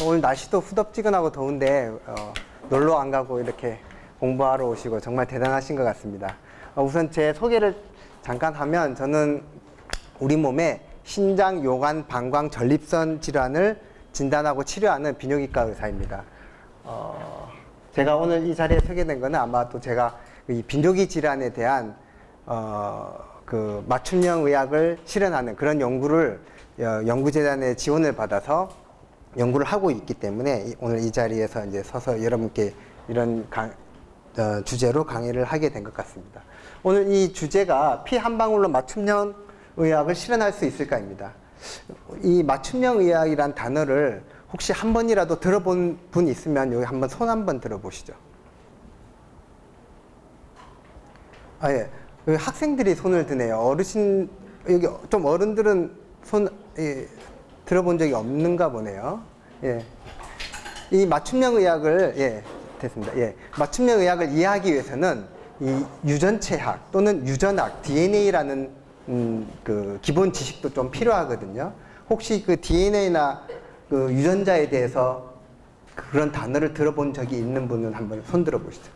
오늘 날씨도 후덥지근하고 더운데 놀러 안 가고 이렇게 공부하러 오시고 정말 대단하신 것 같습니다. 우선 제 소개를 잠깐 하면 저는 우리 몸의 신장, 요관, 방광, 전립선 질환을 진단하고 치료하는 비뇨기과 의사입니다. 제가 오늘 이 자리에 서게 된 거는 아마 또 제가 이 비뇨기 질환에 대한 그 맞춤형 의학을 실현하는 그런 연구를 연구재단의 지원을 받아서 연구를 하고 있기 때문에 오늘 이 자리에서 이제 서서 여러분께 이런 주제로 강의를 하게 된 것 같습니다. 오늘 이 주제가 피 한 방울로 맞춤형 의학을 실현할 수 있을까입니다. 이 맞춤형 의학이란 단어를 혹시 한 번이라도 들어본 분 있으면 여기 한번 손 한번 들어보시죠. 예. 여기 학생들이 손을 드네요. 어르신, 여기 좀 어른들은 손, 들어본 적이 없는가 보네요. 예. 이 맞춤형 의학을, 예, 됐습니다. 예. 맞춤형 의학을 이해하기 위해서는 이 유전체학 또는 유전학, DNA라는 그 기본 지식도 좀 필요하거든요. 혹시 그 DNA나 그 유전자에 대해서 그런 단어를 들어본 적이 있는 분은 한번 손 들어보시죠.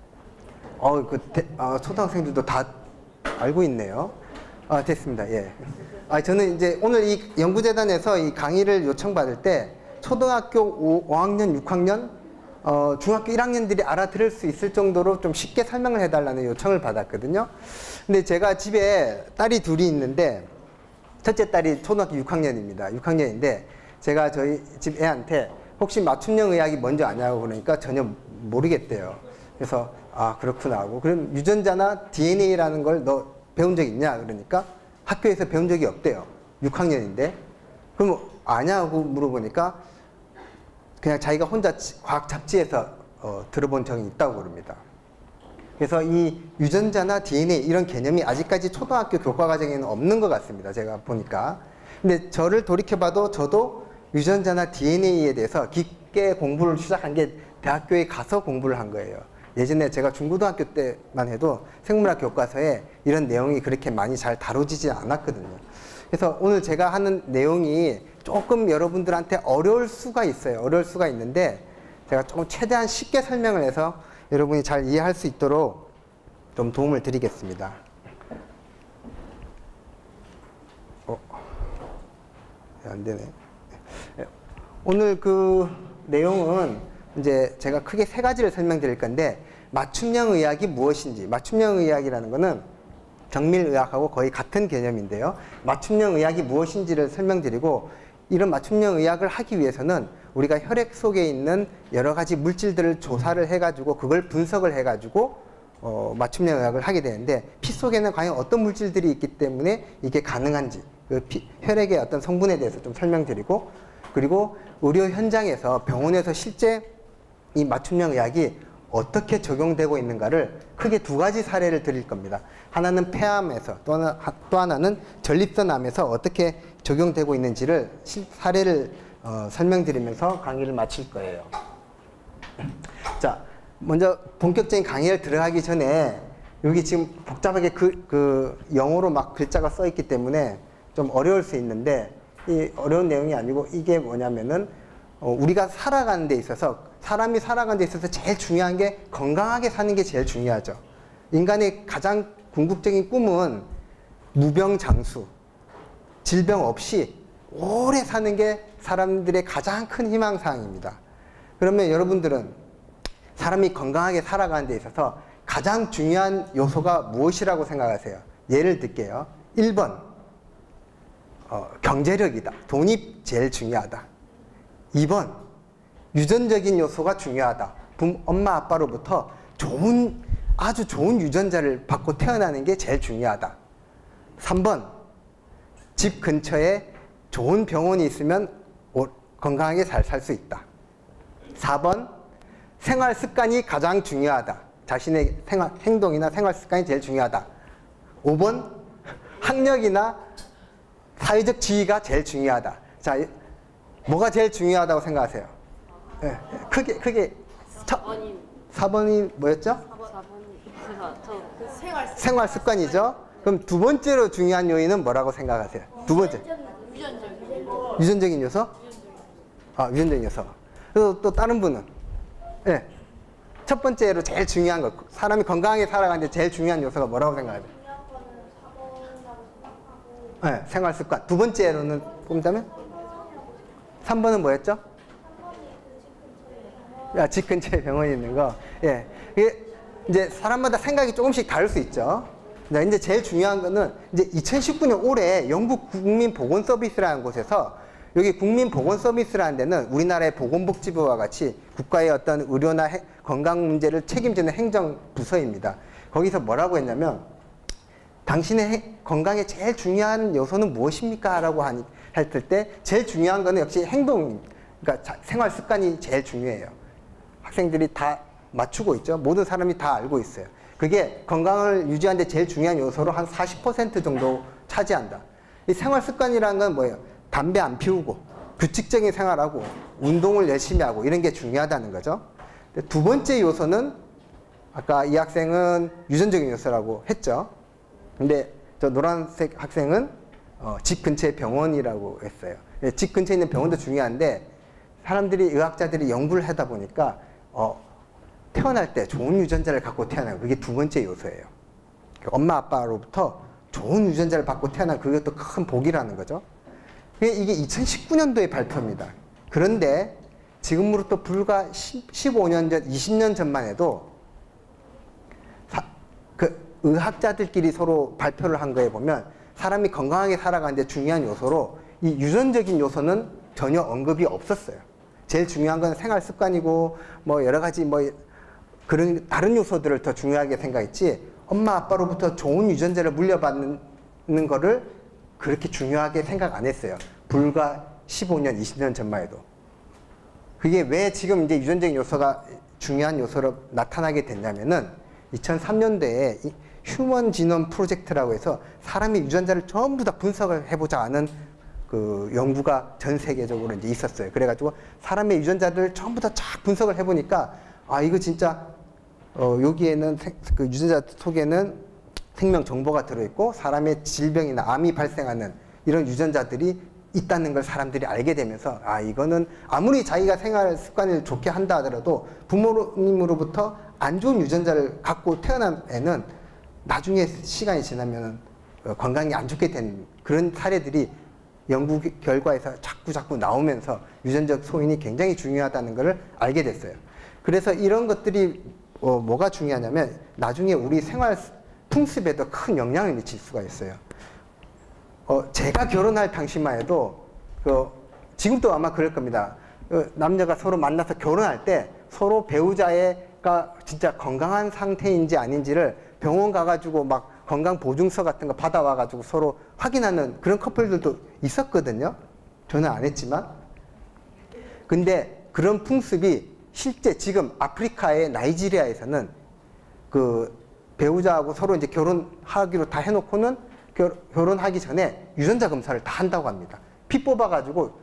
초등학생들도 다 알고 있네요. 됐습니다. 예. 저는 이제 오늘 이 연구재단에서 이 강의를 요청받을 때 초등학교 5학년, 6학년, 중학교 1학년들이 알아들을 수 있을 정도로 좀 쉽게 설명을 해달라는 요청을 받았거든요. 근데 제가 집에 딸이 둘이 있는데 첫째 딸이 초등학교 6학년입니다. 6학년인데 제가 저희 집 애한테 혹시 맞춤형 의학이 뭔지 아냐고 그러니까 전혀 모르겠대요. 그래서 그렇구나 하고 그럼 유전자나 DNA라는 걸 너 배운 적 있냐 그러니까 학교에서 배운 적이 없대요. 6학년인데 그럼 아냐고 물어보니까 그냥 자기가 혼자 과학 잡지에서 들어본 적이 있다고 그럽니다. 그래서 이 유전자나 DNA 이런 개념이 아직까지 초등학교 교과과정에는 없는 것 같습니다. 제가 보니까. 근데 저를 돌이켜봐도 저도 유전자나 DNA에 대해서 깊게 공부를 시작한 게 대학교에 가서 공부를 한 거예요. 예전에 제가 중고등학교 때만 해도 생물학 교과서에 이런 내용이 그렇게 많이 잘 다뤄지지 않았거든요. 그래서 오늘 제가 하는 내용이 조금 여러분들한테 어려울 수가 있어요. 어려울 수가 있는데 제가 조금 최대한 쉽게 설명을 해서 여러분이 잘 이해할 수 있도록 좀 도움을 드리겠습니다. 안 되네. 오늘 그 내용은 이제 제가 크게 세 가지를 설명드릴 건데 맞춤형 의학이 무엇인지, 맞춤형 의학이라는 거는 정밀의학하고 거의 같은 개념인데요. 맞춤형 의학이 무엇인지를 설명드리고 이런 맞춤형 의학을 하기 위해서는 우리가 혈액 속에 있는 여러 가지 물질들을 조사를 해가지고 그걸 분석을 해가지고 맞춤형 의학을 하게 되는데 피 속에는 과연 어떤 물질들이 있기 때문에 이게 가능한지 혈액의 어떤 성분에 대해서 좀 설명드리고 그리고 의료 현장에서 병원에서 실제 이 맞춤형 의학이 어떻게 적용되고 있는가를 크게 두 가지 사례를 드릴 겁니다. 하나는 폐암에서 또 하나는 전립선암에서 어떻게 적용되고 있는지를 사례를 설명드리면서 강의를 마칠 거예요. 자, 먼저 본격적인 강의를 들어가기 전에 여기 지금 복잡하게 그 영어로 막 글자가 써 있기 때문에 좀 어려울 수 있는데 이 어려운 내용이 아니고 이게 뭐냐면은 우리가 살아가는 데 있어서 사람이 살아가는 데 있어서 제일 중요한 게 건강하게 사는 게 제일 중요하죠. 인간의 가장 궁극적인 꿈은 무병장수, 질병 없이 오래 사는 게 사람들의 가장 큰 희망사항입니다. 그러면 여러분들은 사람이 건강하게 살아가는 데 있어서 가장 중요한 요소가 무엇이라고 생각하세요? 예를 들게요. 1번 경제력이다. 돈이 제일 중요하다. 2번 유전적인 요소가 중요하다. 엄마 아빠로부터 아주 좋은 유전자를 받고 태어나는 게 제일 중요하다. 3번 집 근처에 좋은 병원이 있으면 건강하게 잘 살 수 있다. 4번 생활 습관이 가장 중요하다. 자신의 행동이나 생활 습관이 제일 중요하다. 5번 학력이나 사회적 지위가 제일 중요하다. 자, 뭐가 제일 중요하다고 생각하세요? 네, 크게 4번이 뭐였죠? 4번이 생활 습관이죠. 그럼 두 번째로 중요한 요인은 뭐라고 생각하세요? 두 번째 유전적인 요소? 유전적인 요소. 그리고 또 다른 분은, 예. 첫 번째로 제일 중요한 거, 사람이 건강하게 살아가는데 제일 중요한 요소가 뭐라고 생각하세요? 중요한 거는 4번이라고 생각하고 네, 생활 습관. 두 번째로는 뽑자면? 3번은 뭐였죠? 3번이 집 근처에 병원이 있는 거. 예. 이게 이제 사람마다 생각이 조금씩 다를 수 있죠. 근데 이제 제일 중요한 거는 이제 2019년 올해 영국 국민보건서비스라는 곳에서 여기 국민보건서비스라는 데는 우리나라의 보건복지부와 같이 국가의 어떤 의료나 건강 문제를 책임지는 행정부서입니다. 거기서 뭐라고 했냐면 당신의 건강에 제일 중요한 요소는 무엇입니까? 라고 했을 때 제일 중요한 거는 역시 행동, 그러니까 생활 습관이 제일 중요해요. 학생들이 다 맞추고 있죠. 모든 사람이 다 알고 있어요. 그게 건강을 유지하는 데 제일 중요한 요소로 한 40% 정도 차지한다. 이 생활 습관이라는 건 뭐예요? 담배 안 피우고 규칙적인 생활하고 운동을 열심히 하고 이런 게 중요하다는 거죠. 두 번째 요소는 아까 이 학생은 유전적인 요소라고 했죠. 근데 저 노란색 학생은 집 근처에 병원이라고 했어요. 집 근처에 있는 병원도 중요한데 사람들이 의학자들이 연구를 하다 보니까 태어날 때 좋은 유전자를 갖고 태어나요. 그게 두 번째 요소예요. 엄마 아빠로부터 좋은 유전자를 받고 태어난 그것도 큰 복이라는 거죠. 이게 2019년도의 발표입니다. 그런데 지금으로부터 불과 15년 전, 20년 전만 해도 그 의학자들끼리 서로 발표를 한 거에 보면 사람이 건강하게 살아가는데 중요한 요소로 이 유전적인 요소는 전혀 언급이 없었어요. 제일 중요한 건 생활 습관이고 뭐 여러 가지 뭐 그런 다른 요소들을 더 중요하게 생각했지 엄마 아빠로부터 좋은 유전자를 물려받는 거를 그렇게 중요하게 생각 안 했어요. 불과 15년, 20년 전만 해도. 그게 왜 지금 이제 유전적인 요소가 중요한 요소로 나타나게 됐냐면은 2003년도에 이 휴먼 지놈 프로젝트라고 해서 사람의 유전자를 전부 다 분석을 해보자 하는 그 연구가 전 세계적으로 이제 있었어요. 그래가지고 사람의 유전자들 전부 다 쫙 분석을 해보니까 아 이거 진짜 여기에는 그 유전자 속에는 생명 정보가 들어있고 사람의 질병이나 암이 발생하는 이런 유전자들이 있다는 걸 사람들이 알게 되면서 아 이거는 아무리 자기가 생활 습관을 좋게 한다 하더라도 부모님으로부터 안 좋은 유전자를 갖고 태어난 애는 나중에 시간이 지나면 건강이 안 좋게 된 그런 사례들이 연구 결과에서 자꾸 나오면서 유전적 소인이 굉장히 중요하다는 것을 알게 됐어요. 그래서 이런 것들이 뭐가 중요하냐면 나중에 우리 생활 풍습에도 큰 영향을 미칠 수가 있어요. 제가 결혼할 당시만 해도 지금도 아마 그럴 겁니다. 남녀가 서로 만나서 결혼할 때 서로 배우자가 진짜 건강한 상태인지 아닌지를 병원 가가지고 막 건강 보증서 같은 거 받아와가지고 서로 확인하는 그런 커플들도 있었거든요. 저는 안 했지만. 근데 그런 풍습이 실제 지금 아프리카의 나이지리아에서는 그 배우자하고 서로 이제 결혼하기로 다 해놓고는 결혼하기 전에 유전자 검사를 다 한다고 합니다. 피 뽑아가지고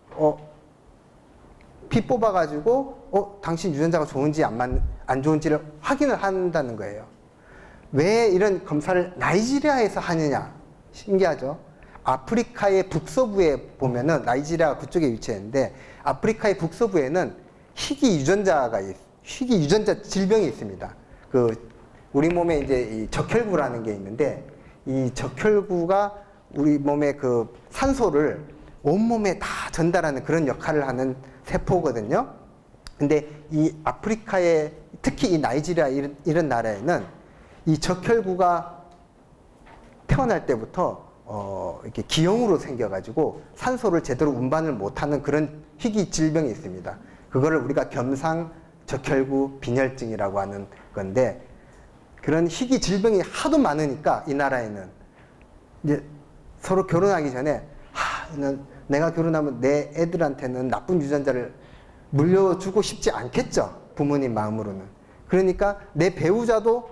당신 유전자가 좋은지 안 좋은지를 확인을 한다는 거예요. 왜 이런 검사를 나이지리아에서 하느냐? 신기하죠? 아프리카의 북서부에 보면은 나이지리아가 그쪽에 위치했는데 아프리카의 북서부에는 희귀 유전자 질병이 있습니다. 우리 몸에 이제 이 적혈구라는 게 있는데 이 적혈구가 우리 몸의 그 산소를 온몸에 다 전달하는 그런 역할을 하는 세포거든요. 근데 이 아프리카의 특히 이 나이지리아 이런 나라에는 이 적혈구가 태어날 때부터 이렇게 기형으로 생겨가지고 산소를 제대로 운반을 못하는 그런 희귀 질병이 있습니다. 그거를 우리가 겸상 적혈구 빈혈증이라고 하는 건데 그런 희귀 질병이 하도 많으니까 이 나라에는 이제 서로 결혼하기 전에 내가 결혼하면 내 애들한테는 나쁜 유전자를 물려주고 싶지 않겠죠. 부모님 마음으로는. 그러니까 내 배우자도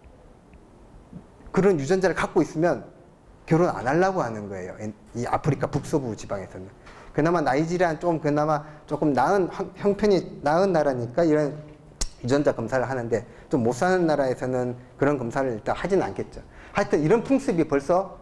그런 유전자를 갖고 있으면 결혼 안 하려고 하는 거예요. 이 아프리카 북서부 지방에서는. 그나마 나이지리아는 그나마 조금 형편이 나은 나라니까 이런 유전자 검사를 하는데 좀 못 사는 나라에서는 그런 검사를 일단 하진 않겠죠. 하여튼 이런 풍습이 벌써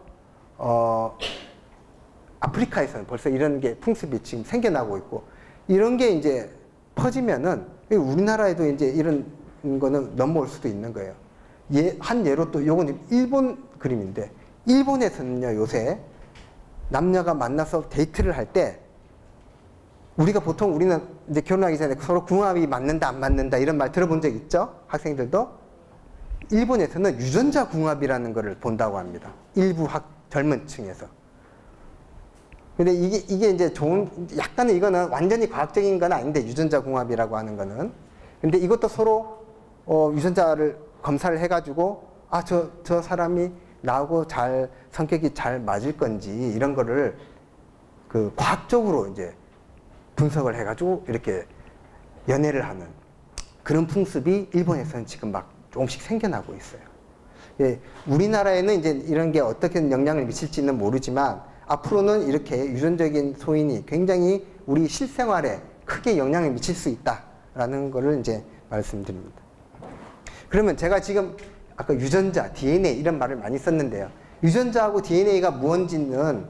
아프리카에서는 벌써 이런 게 풍습이 지금 생겨나고 있고 이런 게 이제 퍼지면은 우리나라에도 이제 이런 거는 넘어올 수도 있는 거예요. 한 예로 또 요건 일본 그림인데, 일본에서는요 요새 남녀가 만나서 데이트를 할 때 우리가 보통 우리는 이제 결혼하기 전에 서로 궁합이 맞는다 안 맞는다 이런 말 들어본 적 있죠? 학생들도. 일본에서는 유전자 궁합이라는 거를 본다고 합니다. 일부 젊은 층에서. 근데 이게 이제 약간은 이거는 완전히 과학적인 건 아닌데, 유전자 궁합이라고 하는 거는. 근데 이것도 서로, 유전자를 검사를 해가지고, 아, 저 사람이 나하고 성격이 잘 맞을 건지, 이런 거를 과학적으로 이제 분석을 해가지고 이렇게 연애를 하는 그런 풍습이 일본에서는 지금 막 조금씩 생겨나고 있어요. 예, 우리나라에는 이제 이런 게 어떻게 영향을 미칠지는 모르지만, 앞으로는 이렇게 유전적인 소인이 굉장히 우리 실생활에 크게 영향을 미칠 수 있다라는 거를 이제 말씀드립니다. 그러면 제가 지금 아까 유전자, DNA 이런 말을 많이 썼는데요. 유전자하고 DNA가 무언지는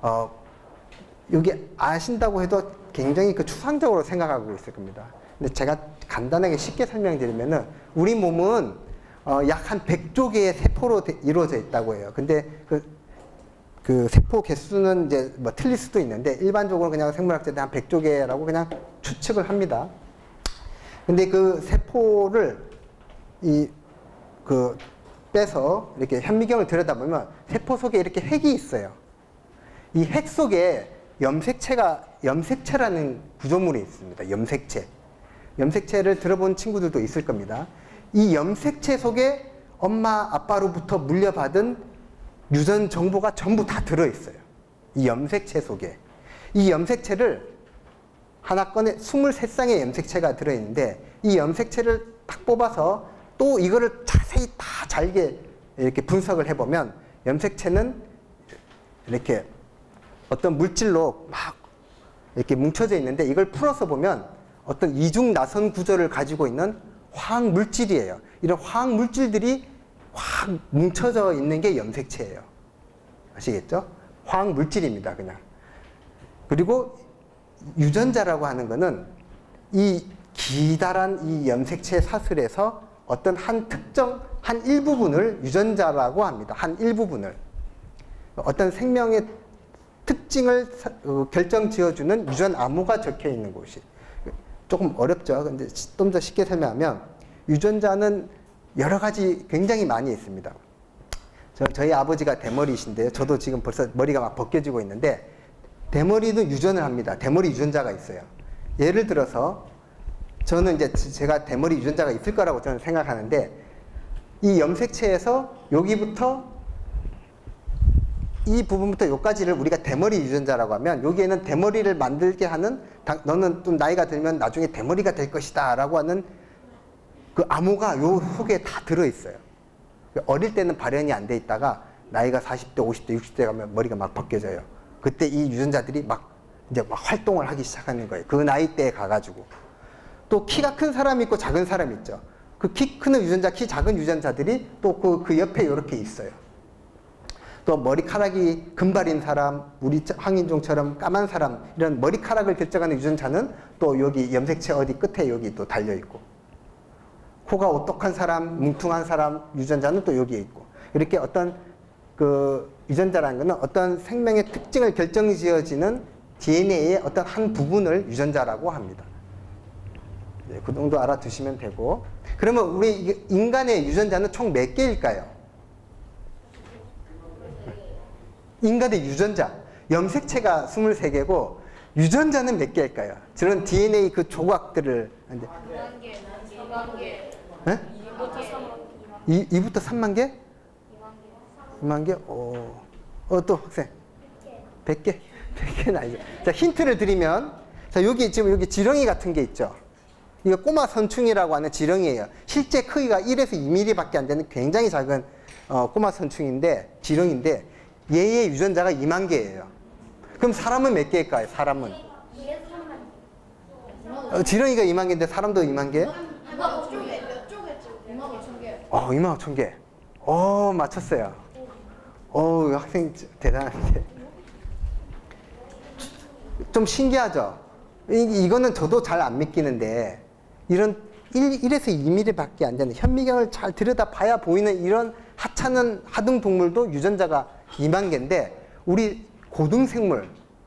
여기 아신다고 해도 굉장히 추상적으로 생각하고 있을 겁니다. 근데 제가 간단하게 쉽게 설명드리면은 우리 몸은 약 한 100조 개의 세포로 이루어져 있다고 해요. 근데 그 세포 개수는 이제 뭐 틀릴 수도 있는데, 일반적으로 그냥 생물학자들이 한 100조 개라고 그냥 추측을 합니다. 근데 그 세포를 빼서 이렇게 현미경을 들여다보면 세포 속에 이렇게 핵이 있어요. 이 핵 속에 염색체라는 구조물이 있습니다. 염색체를 들어본 친구들도 있을 겁니다. 이 염색체 속에 엄마, 아빠로부터 물려받은 유전 정보가 전부 다 들어있어요. 이 염색체 속에. 이 염색체를 하나 꺼내 23쌍의 염색체가 들어있는데, 이 염색체를 딱 뽑아서 또 이거를 자세히 다 잘게 이렇게 분석을 해보면, 염색체는 이렇게 어떤 물질로 막 이렇게 뭉쳐져 있는데, 이걸 풀어서 보면 어떤 이중 나선 구조를 가지고 있는 화학 물질이에요. 이런 화학 물질들이 확 뭉쳐져 있는 게 염색체예요. 아시겠죠? 화학 물질입니다, 그냥. 그리고 유전자라고 하는 거는 이 기다란 이 염색체 사슬에서 어떤 한 일부분을 유전자라고 합니다. 한 일부분을. 어떤 생명의 특징을 결정 지어주는 유전 암호가 적혀 있는 곳이. 조금 어렵죠? 근데 좀 더 쉽게 설명하면, 유전자는 여러 가지 굉장히 많이 있습니다. 저희 아버지가 대머리이신데요. 저도 지금 벌써 머리가 막 벗겨지고 있는데, 대머리도 유전을 합니다. 대머리 유전자가 있어요. 예를 들어서 저는 이제 제가 대머리 유전자가 있을 거라고 저는 생각하는데, 이 염색체에서 여기부터 이 부분부터 여기까지를 우리가 대머리 유전자라고 하면, 여기에는 대머리를 만들게 하는, 너는 좀 나이가 들면 나중에 대머리가 될 것이다 라고 하는 그 암호가 요 속에 다 들어있어요. 어릴 때는 발현이 안 돼 있다가 나이가 40대, 50대, 60대 가면 머리가 막 벗겨져요. 그때 이 유전자들이 이제 막 활동을 하기 시작하는 거예요. 그 나이대에 가가지고. 또 키가 큰 사람이 있고 작은 사람이 있죠. 그 키 큰 유전자, 키 작은 유전자들이 또 그 옆에 이렇게 있어요. 또 머리카락이 금발인 사람, 우리 황인종처럼 까만 사람, 이런 머리카락을 결정하는 유전자는 또 여기 염색체 어디 끝에 여기 또 달려있고, 코가 오똑한 사람, 뭉퉁한 사람 유전자는 또 여기에 있고, 이렇게 어떤 유전자라는 것은 어떤 생명의 특징을 결정지어지는 DNA의 어떤 한 부분을 유전자라고 합니다. 네, 그 정도 알아두시면 되고. 그러면 우리 인간의 유전자는 총 몇 개일까요? 인간의 유전자, 염색체가 23개고 유전자는 몇 개일까요? 저런 DNA 그 조각들을 2만 개, 2만 개. 네? 2부터 3만 개? 2만 개? 또 학생? 100개? 100개는 아니죠. 자, 힌트를 드리면, 자, 지금 여기 지렁이 같은 게 있죠. 이거 꼬마 선충이라고 하는 지렁이에요. 실제 크기가 1에서 2mm 밖에 안 되는 굉장히 작은 꼬마 선충인데, 지렁이인데, 얘의 유전자가 2만 개예요. 그럼 사람은 몇 개일까요? 사람은? 지렁이가 2만 개인데 사람도 2만 개? 2만 5천 개. 몇 쪽에 찍고? 2만 5천 개. 2만 5천 개. 맞췄어요. 학생 대단한데. 좀 신기하죠? 이거는 저도 잘 안 믿기는데 이런 1에서 2mm밖에 안 되는 현미경을 잘 들여다봐야 보이는 이런 하찮은 하등 동물도 유전자가 2만 개인데 우리 고등생물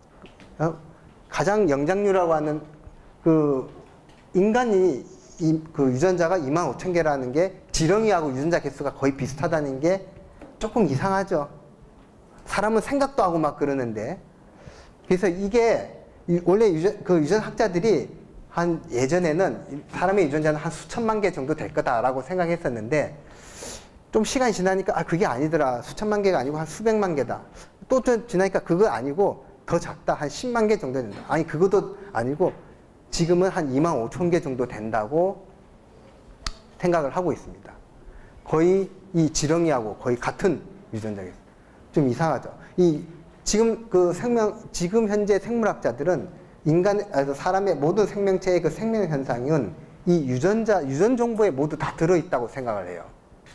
가장 영장류라고 하는 그 인간이 그 유전자가 2만 5천 개라는 게 지렁이하고 유전자 개수가 거의 비슷하다는 게 조금 이상하죠. 사람은 생각도 하고 막 그러는데 그래서 이게 원래 유전학자들이 한 예전에는 사람의 유전자는 한 수천만 개 정도 될 거다라고 생각했었는데 좀 시간이 지나니까 그게 아니더라. 수천만 개가 아니고 한 수백만 개다. 또 지나니까 그거 아니고 더 작다. 한 10만 개 정도 된다. 아니 그것도 아니고 지금은 한 2만 5천 개 정도 된다고 생각을 하고 있습니다. 거의 이 지렁이하고 거의 같은 유전자겠어요. 좀 이상하죠. 지금 현재 생물학자들은 사람의 모든 생명체의 그 생명 현상은 이 유전 정보에 모두 다 들어있다고 생각을 해요.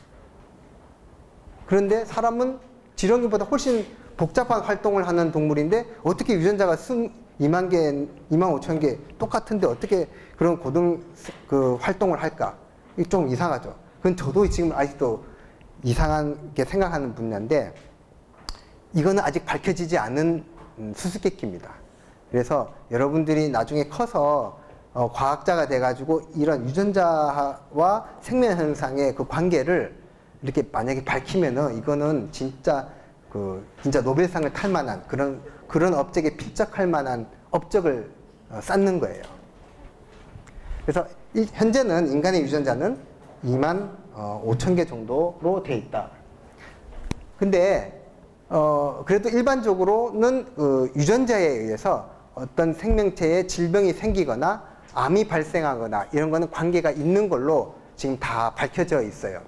그런데 사람은 지렁이보다 훨씬 복잡한 활동을 하는 동물인데 어떻게 유전자가 2만 개, 2만 5천 개 똑같은데 어떻게 그런 활동을 할까? 이게 좀 이상하죠. 그건 저도 지금 아직도 이상하게 생각하는 분야인데 이거는 아직 밝혀지지 않은 수수께끼입니다. 그래서 여러분들이 나중에 커서 과학자가 돼가지고 이런 유전자와 생명 현상의 그 관계를 이렇게 만약에 밝히면은 이거는 진짜 노벨상을 탈 만한 그런 업적에 필적할 만한 업적을 쌓는 거예요. 그래서 현재는 인간의 유전자는 2만 5천 개 정도로 돼 있다. 근데 그래도 일반적으로는 유전자에 의해서 어떤 생명체에 질병이 생기거나 암이 발생하거나 이런 거는 관계가 있는 걸로 지금 다 밝혀져 있어요.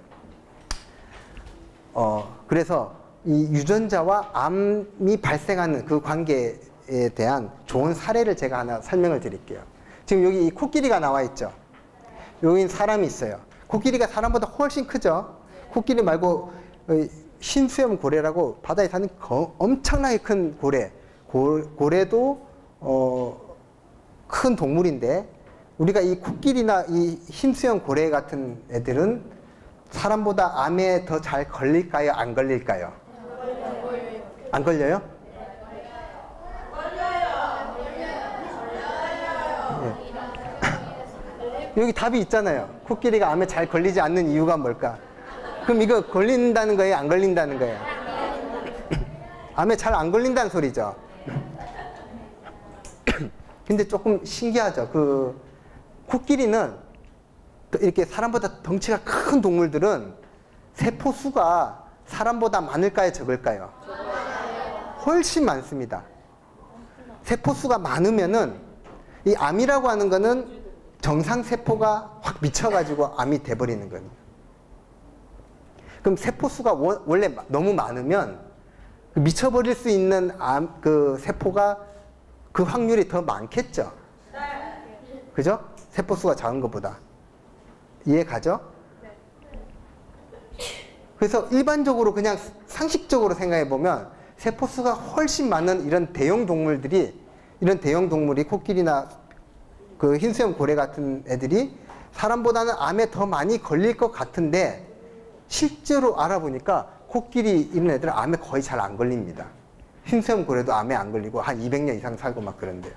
그래서 이 유전자와 암이 발생하는 그 관계에 대한 좋은 사례를 제가 하나 설명을 드릴게요. 지금 여기 이 코끼리가 나와 있죠. 여기 사람이 있어요. 코끼리가 사람보다 훨씬 크죠. 코끼리 말고 흰수염 고래라고 바다에 사는 엄청나게 큰 고래. 고래도 큰 동물인데 우리가 이 코끼리나 이 흰수염 고래 같은 애들은 사람보다 암에 더 잘 걸릴까요? 안 걸릴까요? 안 걸려요? 예. 여기 답이 있잖아요. 코끼리가 암에 잘 걸리지 않는 이유가 뭘까? 그럼 이거 걸린다는 거예요? 안 걸린다는 거예요? 암에 잘 안 걸린다는 소리죠. 근데 조금 신기하죠. 코끼리는 이렇게 사람보다 덩치가 큰 동물들은 세포수가 사람보다 많을까요? 적을까요? 훨씬 많습니다. 세포수가 많으면은 이 암이라고 하는 거는 정상세포가 확 미쳐가지고 암이 돼버리는 거예요. 그럼 세포수가 원래 너무 많으면 미쳐버릴 수 있는 세포가 그 확률이 더 많겠죠? 그죠? 세포수가 작은 것보다. 이해 가죠? 그래서 일반적으로 그냥 상식적으로 생각해 보면 세포수가 훨씬 많은 이런 대형 동물이 코끼리나 그 흰수염 고래 같은 애들이 사람보다는 암에 더 많이 걸릴 것 같은데 실제로 알아보니까 코끼리 이런 애들은 암에 거의 잘 안 걸립니다. 흰수염 고래도 암에 안 걸리고 한 200년 이상 살고 막 그런데요.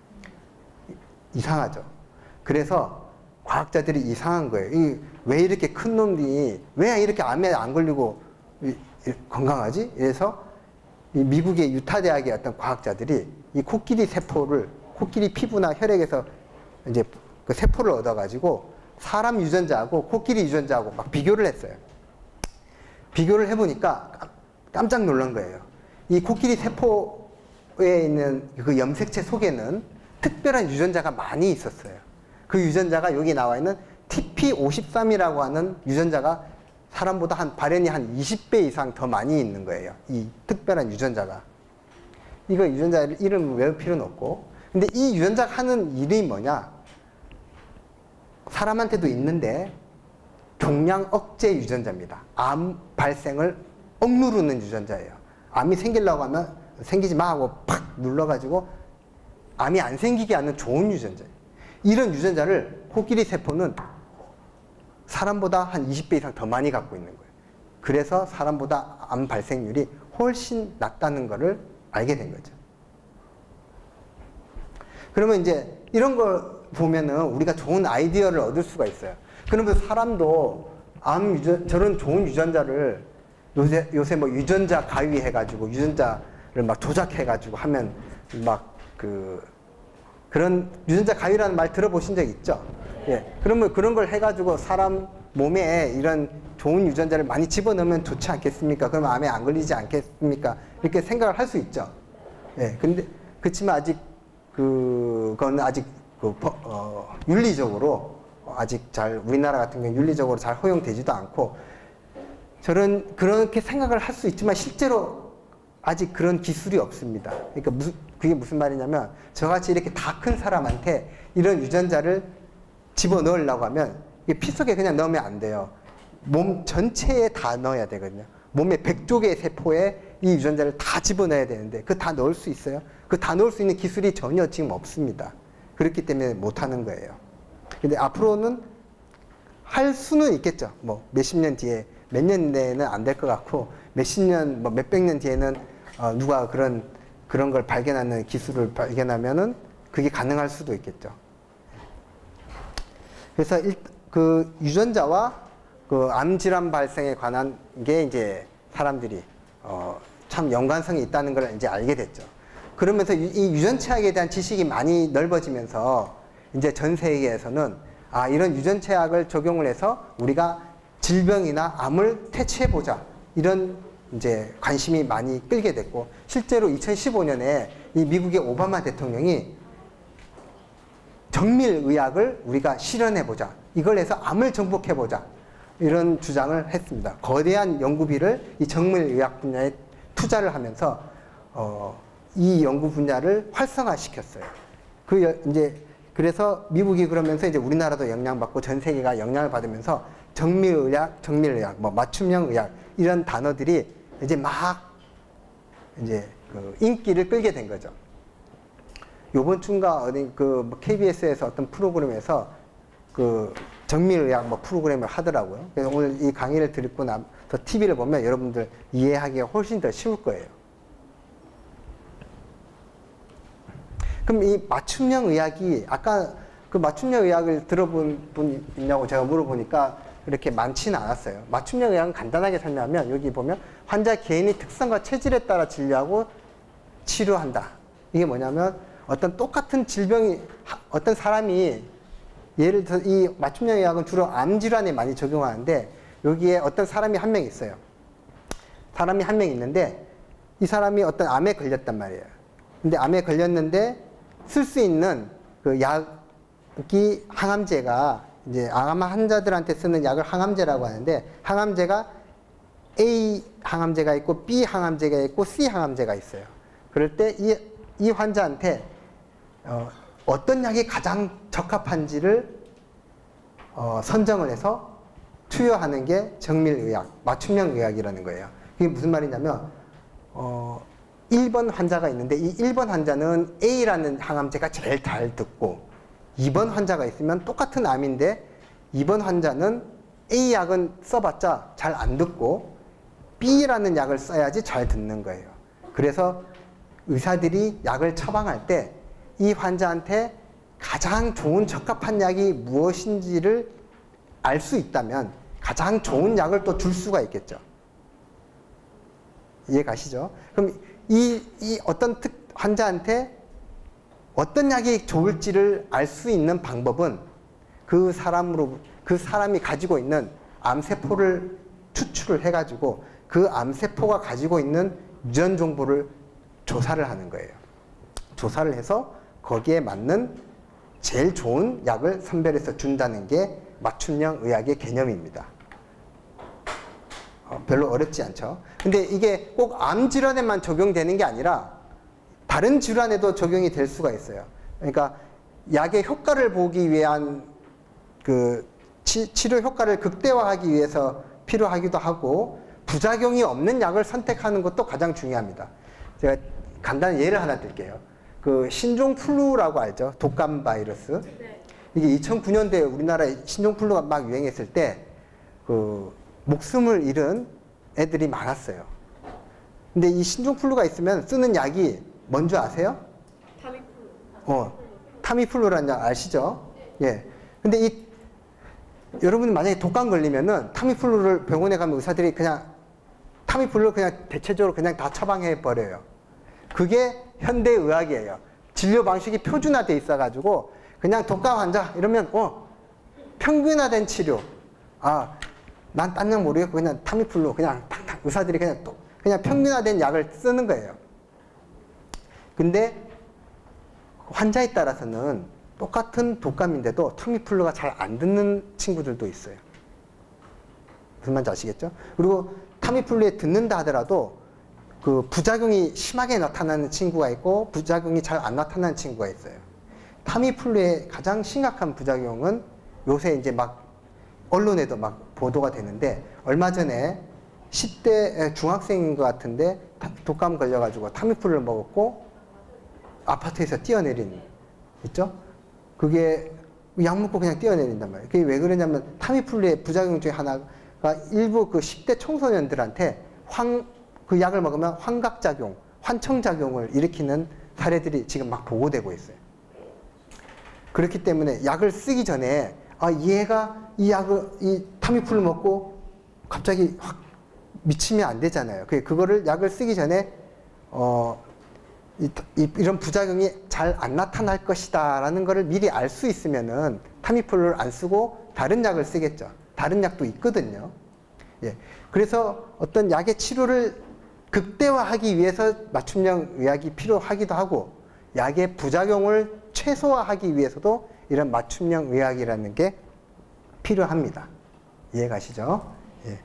이상하죠. 그래서 과학자들이 이상한 거예요. 왜 이렇게 큰 놈이 왜 이렇게 암에 안 걸리고 건강하지? 그래서 미국의 유타 대학의 어떤 과학자들이 이 코끼리 피부나 혈액에서 이제 그 세포를 얻어가지고 사람 유전자하고 코끼리 유전자하고 막 비교를 했어요. 비교를 해보니까 깜짝 놀란 거예요. 이 코끼리 세포에 있는 그 염색체 속에는 특별한 유전자가 많이 있었어요. 그 유전자가 여기 나와 있는 TP53이라고 하는 유전자가 사람보다 발현이 한 20배 이상 더 많이 있는 거예요. 이 특별한 유전자가. 이거 유전자 이름 외울 필요는 없고. 근데 이 유전자가 하는 일이 뭐냐? 사람한테도 있는데 종양 억제 유전자입니다. 암 발생을 억누르는 유전자예요. 암이 생기려고 하면 생기지 마 하고 팍 눌러가지고 암이 안 생기게 하는 좋은 유전자. 이런 유전자를 코끼리 세포는 사람보다 한 20배 이상 더 많이 갖고 있는 거예요. 그래서 사람보다 암 발생률이 훨씬 낮다는 것을 알게 된 거죠. 그러면 이제 이런 걸 보면은 우리가 좋은 아이디어를 얻을 수가 있어요. 그러면 사람도 저런 좋은 유전자를 요새 뭐 유전자 가위 해가지고 유전자를 막 조작해가지고 하면 그런 유전자 가위라는 말 들어보신 적 있죠? 예. 그러면 그런 걸 해가지고 사람 몸에 이런 좋은 유전자를 많이 집어넣으면 좋지 않겠습니까? 그러면 암에 안 걸리지 않겠습니까? 이렇게 생각을 할 수 있죠. 예. 근데, 그렇지만 아직 그건 아직 윤리적으로 아직 우리나라 같은 경우 윤리적으로 잘 허용되지도 않고 그렇게 생각을 할 수 있지만 실제로 아직 그런 기술이 없습니다. 그러니까 그게 무슨 말이냐면 저같이 이렇게 다 큰 사람한테 이런 유전자를 집어넣으려고 하면 이게 피 속에 그냥 넣으면 안 돼요. 몸 전체에 다 넣어야 되거든요. 몸의 100조 개의 세포에 이 유전자를 다 집어넣어야 되는데 그거 다 넣을 수 있어요? 그 다 넣을 수 있는 기술이 전혀 지금 없습니다. 그렇기 때문에 못하는 거예요. 근데 앞으로는 할 수는 있겠죠. 뭐 몇십 년 뒤에, 몇 년 내에는 안 될 것 같고 몇십 년, 뭐 몇백 년 뒤에는 누가 그런 걸 발견하는 기술을 발견하면은 그게 가능할 수도 있겠죠. 그래서 그 유전자와 그 암 질환 발생에 관한 게 이제 사람들이 참 연관성이 있다는 걸 이제 알게 됐죠. 그러면서 이 유전체학에 대한 지식이 많이 넓어지면서 이제 전 세계에서는 이런 유전체학을 적용을 해서 우리가 질병이나 암을 퇴치해보자. 이런 이제 관심이 많이 끌게 됐고, 실제로 2015년에 이 미국의 오바마 대통령이 정밀의학을 우리가 실현해보자. 이걸 해서 암을 정복해보자. 이런 주장을 했습니다. 거대한 연구비를 이 정밀의학 분야에 투자를 하면서 이 연구 분야를 활성화시켰어요. 그래서 미국이 그러면서 이제 우리나라도 영향받고 전 세계가 영향을 받으면서 정밀의학, 뭐 맞춤형 의학 이런 단어들이 이제 인기를 끌게 된 거죠. 요번 주인가 KBS에서 어떤 프로그램에서 정밀의학 프로그램을 하더라고요. 그래서 오늘 이 강의를 듣고 나서 TV를 보면 여러분들 이해하기가 훨씬 더 쉬울 거예요. 그럼 이 맞춤형 의학이 아까 그 맞춤형 의학을 들어본 분 있냐고 제가 물어보니까 그렇게 많지는 않았어요. 맞춤형 의학은 간단하게 설명하면 여기 보면 환자 개인의 특성과 체질에 따라 진료하고 치료한다. 이게 뭐냐면 어떤 똑같은 질병이 어떤 사람이 예를 들어 이 맞춤형 의학은 주로 암 질환에 많이 적용하는데 여기에 어떤 사람이 한 명 있어요. 사람이 한 명 있는데 이 사람이 어떤 암에 걸렸단 말이에요. 근데 암에 걸렸는데 쓸 수 있는 그 약이 항암제가 이제 암 환자들한테 쓰는 약을 항암제라고 하는데 항암제가 A 항암제가 있고 B 항암제가 있고 C 항암제가 있어요. 그럴 때 이 환자한테 어떤 약이 가장 적합한지를 선정을 해서 투여하는 게 정밀의학, 맞춤형 의학이라는 거예요. 그게 무슨 말이냐면 1번 환자가 있는데 이 1번 환자는 A라는 항암제가 제일 잘 듣고 2번 환자가 있으면 똑같은 암인데 2번 환자는 A 약은 써봤자 잘 안 듣고 B라는 약을 써야지 잘 듣는 거예요. 그래서 의사들이 약을 처방할 때 이 환자한테 가장 좋은 적합한 약이 무엇인지를 알 수 있다면 가장 좋은 약을 또 줄 수가 있겠죠. 이해 가시죠? 그럼 이 어떤 환자한테 어떤 약이 좋을지를 알 수 있는 방법은 그 사람이 가지고 있는 암세포를 추출을 해가지고 그 암세포가 가지고 있는 유전 정보를 조사를 하는 거예요. 조사를 해서 거기에 맞는 제일 좋은 약을 선별해서 준다는 게 맞춤형 의학의 개념입니다. 별로 어렵지 않죠. 근데 이게 꼭 암 질환에만 적용되는 게 아니라 다른 질환에도 적용이 될 수가 있어요. 그러니까 약의 효과를 보기 위한 치료 효과를 극대화하기 위해서 필요하기도 하고 부작용이 없는 약을 선택하는 것도 가장 중요합니다. 제가 간단한 예를 하나 드릴게요. 그 신종플루라고 알죠? 독감 바이러스. 네. 이게 2009년도에 우리나라에 신종플루가 막 유행했을 때 그 목숨을 잃은 애들이 많았어요. 근데 이 신종플루가 있으면 쓰는 약이 뭔지 아세요? 타미플루. 타미플루라는 약 아시죠? 예. 근데 여러분이 만약에 독감 걸리면은 타미플루를 병원에 가면 의사들이 그냥 타미플루 그냥 대체적으로 그냥 다 처방해 버려요. 그게 현대의학이에요. 진료 방식이 표준화돼 있어가지고 그냥 독감 환자 이러면 평균화된 치료. 난 딴 약 모르겠고 그냥 타미플루 그냥 탁탁 의사들이 그냥 평균화된 약을 쓰는 거예요. 근데 환자에 따라서는 똑같은 독감인데도 타미플루가 잘 안 듣는 친구들도 있어요. 무슨 말인지 아시겠죠? 그리고 타미플루에 듣는다 하더라도 그 부작용이 심하게 나타나는 친구가 있고 부작용이 잘 안 나타나는 친구가 있어요. 타미플루의 가장 심각한 부작용은 요새 이제 막 언론에도 막 보도가 되는데 얼마 전에 10대 중학생인 것 같은데 독감 걸려가지고 타미플루를 먹었고 아파트에서 뛰어내린 있죠? 그게 약 먹고 그냥 뛰어내린단 말이에요. 그게 왜 그러냐면 타미플루의 부작용 중에 하나가 일부 그 10대 청소년들한테 그 약을 먹으면 환각작용, 환청작용을 일으키는 사례들이 지금 막 보고되고 있어요. 그렇기 때문에 약을 쓰기 전에 얘가 이 타미플루 먹고 갑자기 확 미치면 안 되잖아요. 그거를 약을 쓰기 전에 이런 부작용이 잘 안 나타날 것이다 라는 거를 미리 알 수 있으면은 타미플루를 안 쓰고 다른 약을 쓰겠죠. 다른 약도 있거든요. 예. 그래서 어떤 약의 치료를 극대화하기 위해서 맞춤형 의학이 필요하기도 하고 약의 부작용을 최소화하기 위해서도 이런 맞춤형 의학이라는 게 필요합니다. 이해가시죠? 예.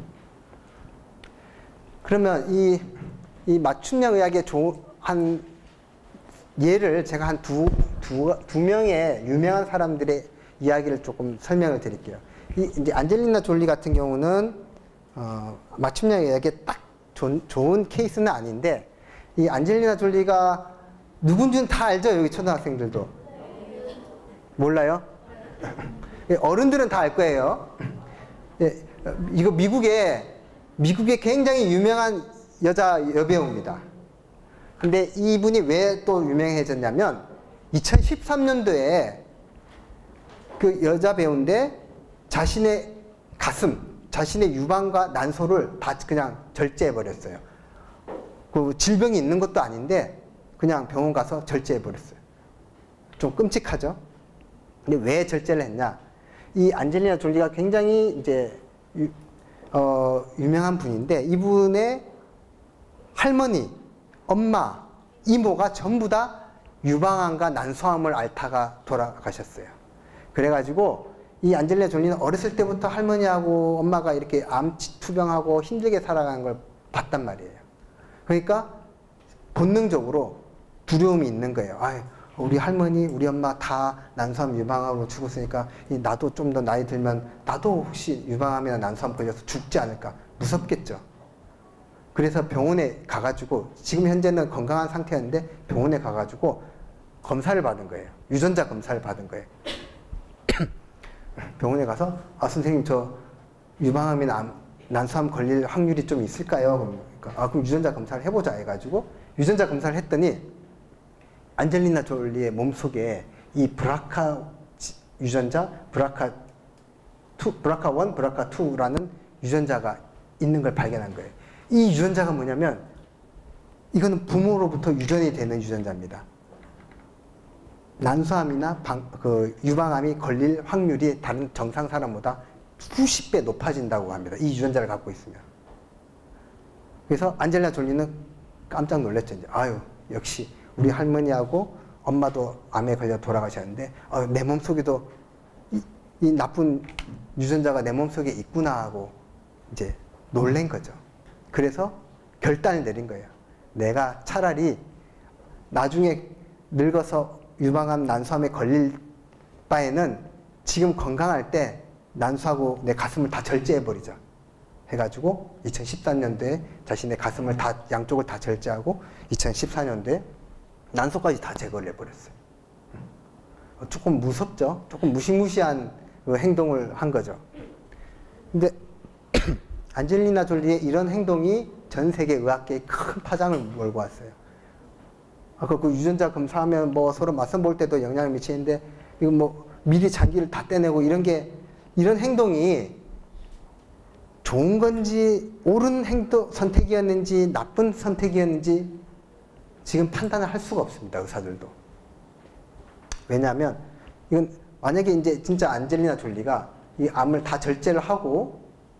그러면 이 맞춤형 의학의 한 예를 제가 한 두 명의 유명한 사람들의 이야기를 조금 설명을 드릴게요. 이제 안젤리나 졸리 같은 경우는 맞춤형 의학에 딱 좋은 케이스는 아닌데 이 안젤리나 졸리가 누군지는 다 알죠? 여기 초등학생들도 몰라요? 어른들은 다 알 거예요. 이거 미국에 굉장히 유명한 여배우입니다. 근데 이분이 왜 또 유명해졌냐면 2013년도에 그 여자 배우인데 자신의 자신의 유방과 난소를 다 그냥 절제해버렸어요. 그 질병이 있는 것도 아닌데 그냥 병원 가서 절제해버렸어요. 좀 끔찍하죠? 근데 왜 절제를 했냐? 이 안젤리나 졸리가 굉장히 이제 유명한 분인데 이분의 할머니, 엄마, 이모가 전부 다 유방암과 난소암을 앓다가 돌아가셨어요. 그래가지고 이 안젤리나 졸리는 어렸을 때부터 할머니하고 엄마가 이렇게 암 투병하고 힘들게 살아가는 걸 봤단 말이에요. 그러니까 본능적으로 두려움이 있는 거예요. 우리 할머니, 우리 엄마 다 난소암 유방암으로 죽었으니까 나도 좀 더 나이 들면 나도 혹시 유방암이나 난소암 걸려서 죽지 않을까 무섭겠죠. 그래서 병원에 가가지고 지금 현재는 건강한 상태였는데 병원에 가가지고 검사를 받은 거예요. 유전자 검사를 받은 거예요. 병원에 가서 선생님 저 유방암이나 난소암 걸릴 확률이 좀 있을까요? 그러니까 그럼 유전자 검사를 해보자 해가지고 유전자 검사를 했더니 안젤리나 졸리의 몸속에 이 브라카 유전자, 브라카1, 브라카2라는 유전자가 있는 걸 발견한 거예요. 이 유전자가 뭐냐면 이거는 부모로부터 유전이 되는 유전자입니다. 난소암이나 유방암이 걸릴 확률이 다른 정상 사람보다 수십 배 높아진다고 합니다. 이 유전자를 갖고 있으면. 그래서 안젤리나 졸리는 깜짝 놀랐죠. 역시 우리 할머니하고 엄마도 암에 걸려 돌아가셨는데 내 몸속에도 이 나쁜 유전자가 내 몸속에 있구나 하고 이제 놀란 거죠. 그래서 결단을 내린 거예요. 내가 차라리 나중에 늙어서 유방암, 난소암에 걸릴 바에는 지금 건강할 때 난소하고 내 가슴을 다 절제해버리자 해가지고 2013년도에 자신의 가슴을 양쪽을 다 절제하고 2014년도에 난소까지 다 제거를 해버렸어요. 조금 무섭죠? 조금 무시무시한 그 행동을 한 거죠. 근데 안젤리나 졸리의 이런 행동이 전 세계 의학계에 큰 파장을 몰고 왔어요. 아까 그 유전자 검사하면 뭐 서로 맞선 볼 때도 영향을 미치는데, 이거 뭐 미리 장기를 다 떼내고 이런 행동이 좋은 건지, 옳은 선택이었는지, 나쁜 선택이었는지 지금 판단을 할 수가 없습니다, 의사들도. 왜냐하면 이건 만약에 이제 진짜 안젤리나 졸리가 이 암을 다 절제를 하고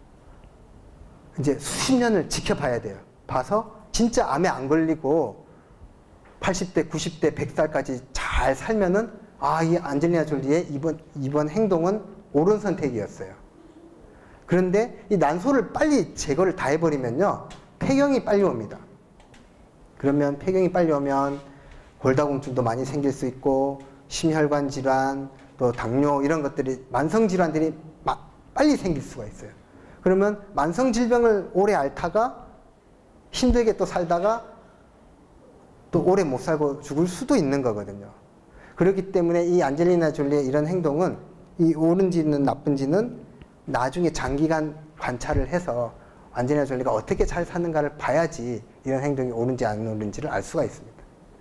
이제 수십 년을 지켜봐야 돼요. 봐서 진짜 암에 안 걸리고 80대, 90대, 100살까지 잘 살면은 이 안젤리나 졸리의 이번 행동은 옳은 선택이었어요. 그런데 이 난소를 빨리 제거를 다 해버리면요, 폐경이 빨리 옵니다. 그러면 폐경이 빨리 오면 골다공증도 많이 생길 수 있고, 심혈관 질환, 또 당뇨 이런 것들이, 만성 질환들이 빨리 생길 수가 있어요. 그러면 만성 질병을 오래 앓다가 힘들게 또 살다가 또 오래 못 살고 죽을 수도 있는 거거든요. 그렇기 때문에 이 안젤리나 졸리의 이런 행동은 이 옳은지는 나쁜지는 나중에 장기간 관찰을 해서 안젤리나 졸리가 어떻게 잘 사는가를 봐야지 이런 행동이 옳은지 안 옳은지를 알 수가 있습니다.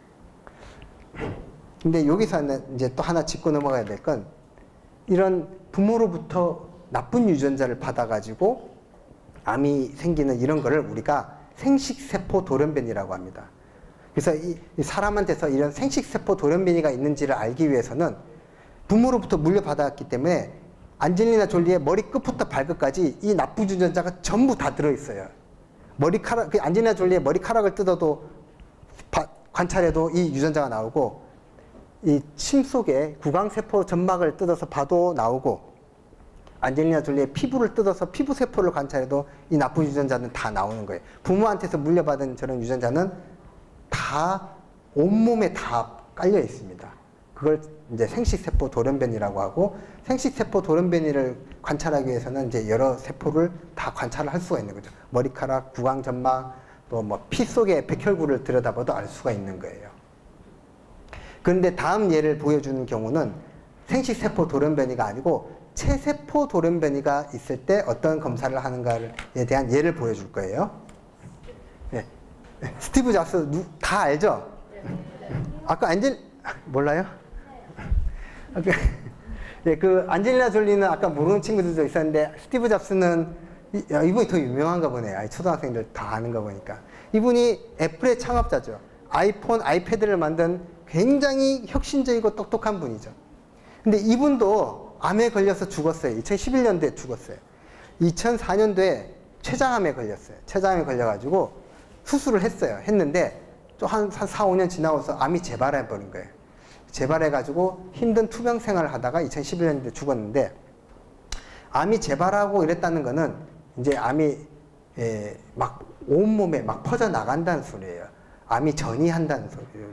근데 여기서는 이제 또 하나 짚고 넘어가야 될 건, 이런 부모로부터 나쁜 유전자를 받아가지고 암이 생기는 이런 거를 우리가 생식세포 돌연변이라고 합니다. 그래서 이 사람한테서 이런 생식세포 돌연변이가 있는지를 알기 위해서는 부모로부터 물려받았기 때문에 안젤리나 졸리의 머리 끝부터 발끝까지 이 나쁜 유전자가 전부 다 들어있어요. 안젤리나 졸리의 머리카락을 뜯어도 관찰해도 이 유전자가 나오고, 이 침 속에 구강세포 점막을 뜯어서 봐도 나오고, 안젤리나 졸리의 피부를 뜯어서 피부세포를 관찰해도 이 나쁜 유전자는 다 나오는 거예요. 부모한테서 물려받은 저런 유전자는 다 온몸에 다 깔려 있습니다. 그걸 이제 생식세포 돌연변이라고 하고, 생식세포 돌연변이를 관찰하기 위해서는 이제 여러 세포를 다 관찰을 할 수가 있는 거죠. 머리카락, 구강점막, 또 뭐 피 속의 백혈구를 들여다봐도 알 수가 있는 거예요. 그런데 다음 예를 보여주는 경우는 생식세포 돌연변이가 아니고 체세포 돌연변이가 있을 때 어떤 검사를 하는가에 대한 예를 보여줄 거예요. 네. 스티브 잡스 다 알죠? 아까 몰라요? 네, 그 안젤리나 졸리는 아까 모르는 친구들도 있었는데, 스티브 잡스는 이분이 더 유명한가 보네요. 초등학생들 다 아는가 보니까. 이분이 애플의 창업자죠. 아이폰, 아이패드를 만든 굉장히 혁신적이고 똑똑한 분이죠. 근데 이분도 암에 걸려서 죽었어요. 2011년도에 죽었어요. 2004년도에 췌장암에 걸렸어요. 췌장암에 걸려가지고 수술을 했어요. 했는데 또 한 4, 5년 지나고서 암이 재발해버린 거예요. 재발해가지고 힘든 투병 생활을 하다가 2011년도에 죽었는데, 암이 재발하고 이랬다는 거는 이제 암이 막 온몸에 막 퍼져나간다는 소리예요. 암이 전이한다는 소리예요.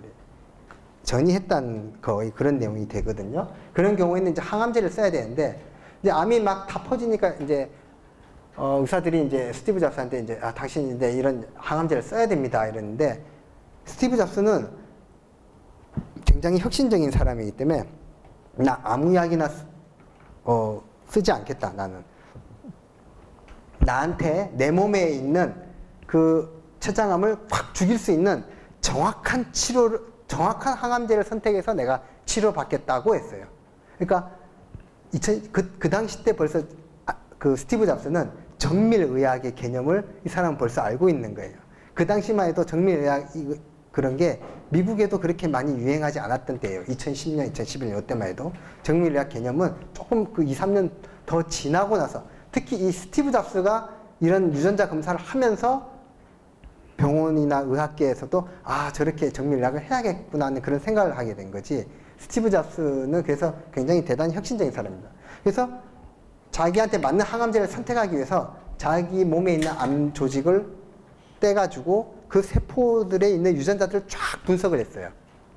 전이했다는 거의 그런 내용이 되거든요. 그런 경우에는 이제 항암제를 써야 되는데, 이제 암이 막 다 퍼지니까 이제 의사들이 이제 스티브 잡스한테 이제 당신이 이제 이런 항암제를 써야 됩니다 이랬는데, 스티브 잡스는 굉장히 혁신적인 사람이기 때문에 나 아무 약이나 쓰지 않겠다. 나는 나한테 내 몸에 있는 그 췌장암을 확 죽일 수 있는 정확한 항암제를 선택해서 내가 치료받겠다고 했어요. 그러니까 그 당시 때 벌써 그 스티브 잡스는 정밀의학의 개념을 이 사람은 벌써 알고 있는 거예요. 그 당시만 해도 정밀의학 그런 게 미국에도 그렇게 많이 유행하지 않았던 때예요. 2010년, 2011년 이때만 해도 정밀의학 개념은 조금 그 2, 3년 더 지나고 나서, 특히 이 스티브 잡스가 이런 유전자 검사를 하면서 병원이나 의학계에서도 저렇게 정밀의학을 해야겠구나 하는 그런 생각을 하게 된 거지. 스티브 잡스는 그래서 굉장히 대단히 혁신적인 사람입니다. 그래서 자기한테 맞는 항암제를 선택하기 위해서 자기 몸에 있는 암 조직을 떼가지고 그 세포들에 있는 유전자들을 쫙 분석을 했어요.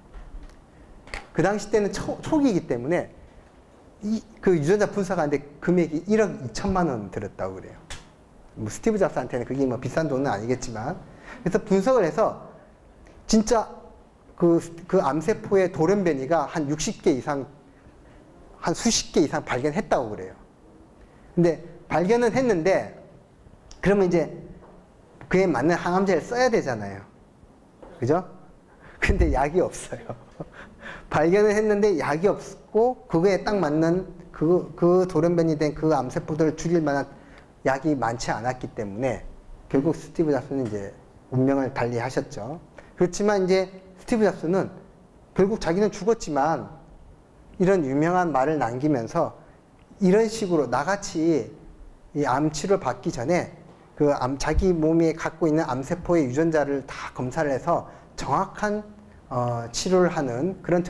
그 당시 때는 초기이기 때문에 그 유전자 분석하는데 금액이 1억 2천만 원 들었다고 그래요. 뭐 스티브 잡스한테는 그게 뭐 비싼 돈은 아니겠지만, 그래서 분석을 해서 진짜 그 암세포의 돌연변이가 한 60개 이상, 한 수십 개 이상 발견했다고 그래요. 근데 발견은 했는데, 그러면 이제 그에 맞는 항암제를 써야 되잖아요. 그죠? 근데 약이 없어요. 발견을 했는데 약이 없고, 그거에 딱 맞는 그 돌연변이 된 그 암세포들을 죽일 만한 약이 많지 않았기 때문에, 결국 스티브 잡스는 이제 운명을 달리 하셨죠. 그렇지만 이제 스티브 잡스는 결국 자기는 죽었지만 이런 유명한 말을 남기면서 이런 식으로 나같이 이 암 치료를 받기 전에 자기 몸에 갖고 있는 암세포의 유전자를 다 검사를 해서 정확한 치료를 하는 그런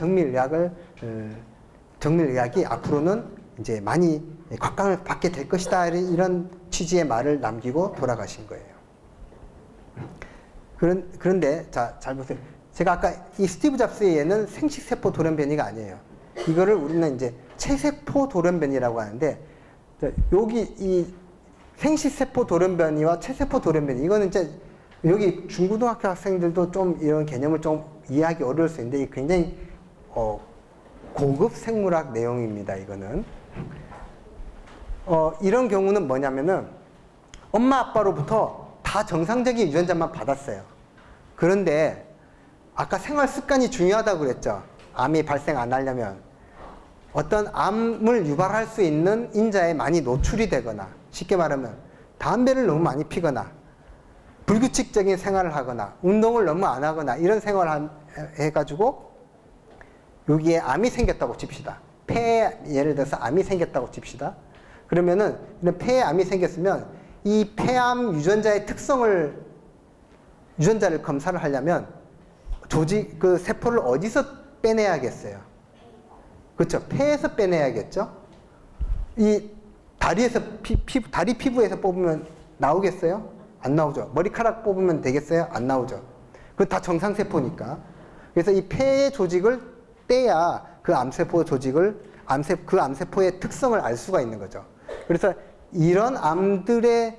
정밀의학이 앞으로는 이제 많이 곽강을 받게 될 것이다, 이런 취지의 말을 남기고 돌아가신 거예요. 그런데 잘 보세요. 제가 아까 이 스티브 잡스의 예는 생식세포 돌연변이가 아니에요. 이거를 우리는 이제 체세포 돌연변이라고 하는데, 여기 이 생식세포 돌연변이와 체세포 돌연변이, 이거는 이제 여기 중고등학교 학생들도 좀 이런 개념을 좀 이해하기 어려울 수 있는데, 굉장히 고급 생물학 내용입니다. 이거는 이런 경우는 뭐냐면은 엄마 아빠로부터 다 정상적인 유전자만 받았어요. 그런데 아까 생활 습관이 중요하다고 그랬죠. 암이 발생 안 하려면 어떤 암을 유발할 수 있는 인자에 많이 노출이 되거나, 쉽게 말하면 담배를 너무 많이 피거나 불규칙적인 생활을 하거나 운동을 너무 안 하거나 이런 생활을 해가지고 여기에 암이 생겼다고 칩시다. 폐에 예를 들어서 암이 생겼다고 칩시다. 그러면은 이런 폐에 암이 생겼으면 이 폐암 유전자의 유전자를 검사를 하려면 그 세포를 어디서 빼내야겠어요? 그렇죠. 폐에서 빼내야겠죠. 이 다리에서 다리 피부에서 뽑으면 나오겠어요? 안 나오죠. 머리카락 뽑으면 되겠어요? 안 나오죠. 그거 다 정상세포니까. 그래서 이 폐의 조직을 떼야 그 암세포 조직을, 그 암세포의 특성을 알 수가 있는 거죠. 그래서 이런 암들을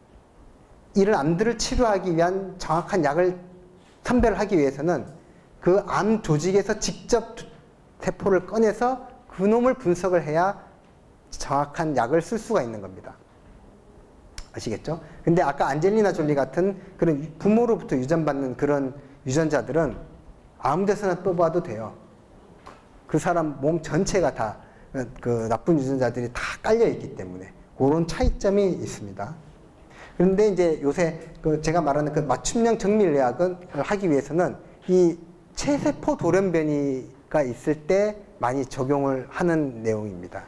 치료하기 위한 정확한 약을 선별하기 위해서는 그 암 조직에서 직접 세포를 꺼내서 그놈을 분석을 해야 정확한 약을 쓸 수가 있는 겁니다. 아시겠죠? 근데 아까 안젤리나 졸리 같은 그런 부모로부터 유전받는 그런 유전자들은 아무 데서나 뽑아도 돼요. 그 사람 몸 전체가 다 그 나쁜 유전자들이 다 깔려 있기 때문에 그런 차이점이 있습니다. 그런데 이제 요새 제가 말하는 그 맞춤형 정밀의학을 하기 위해서는 이 체세포 돌연변이가 있을 때 많이 적용을 하는 내용입니다.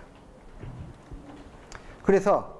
그래서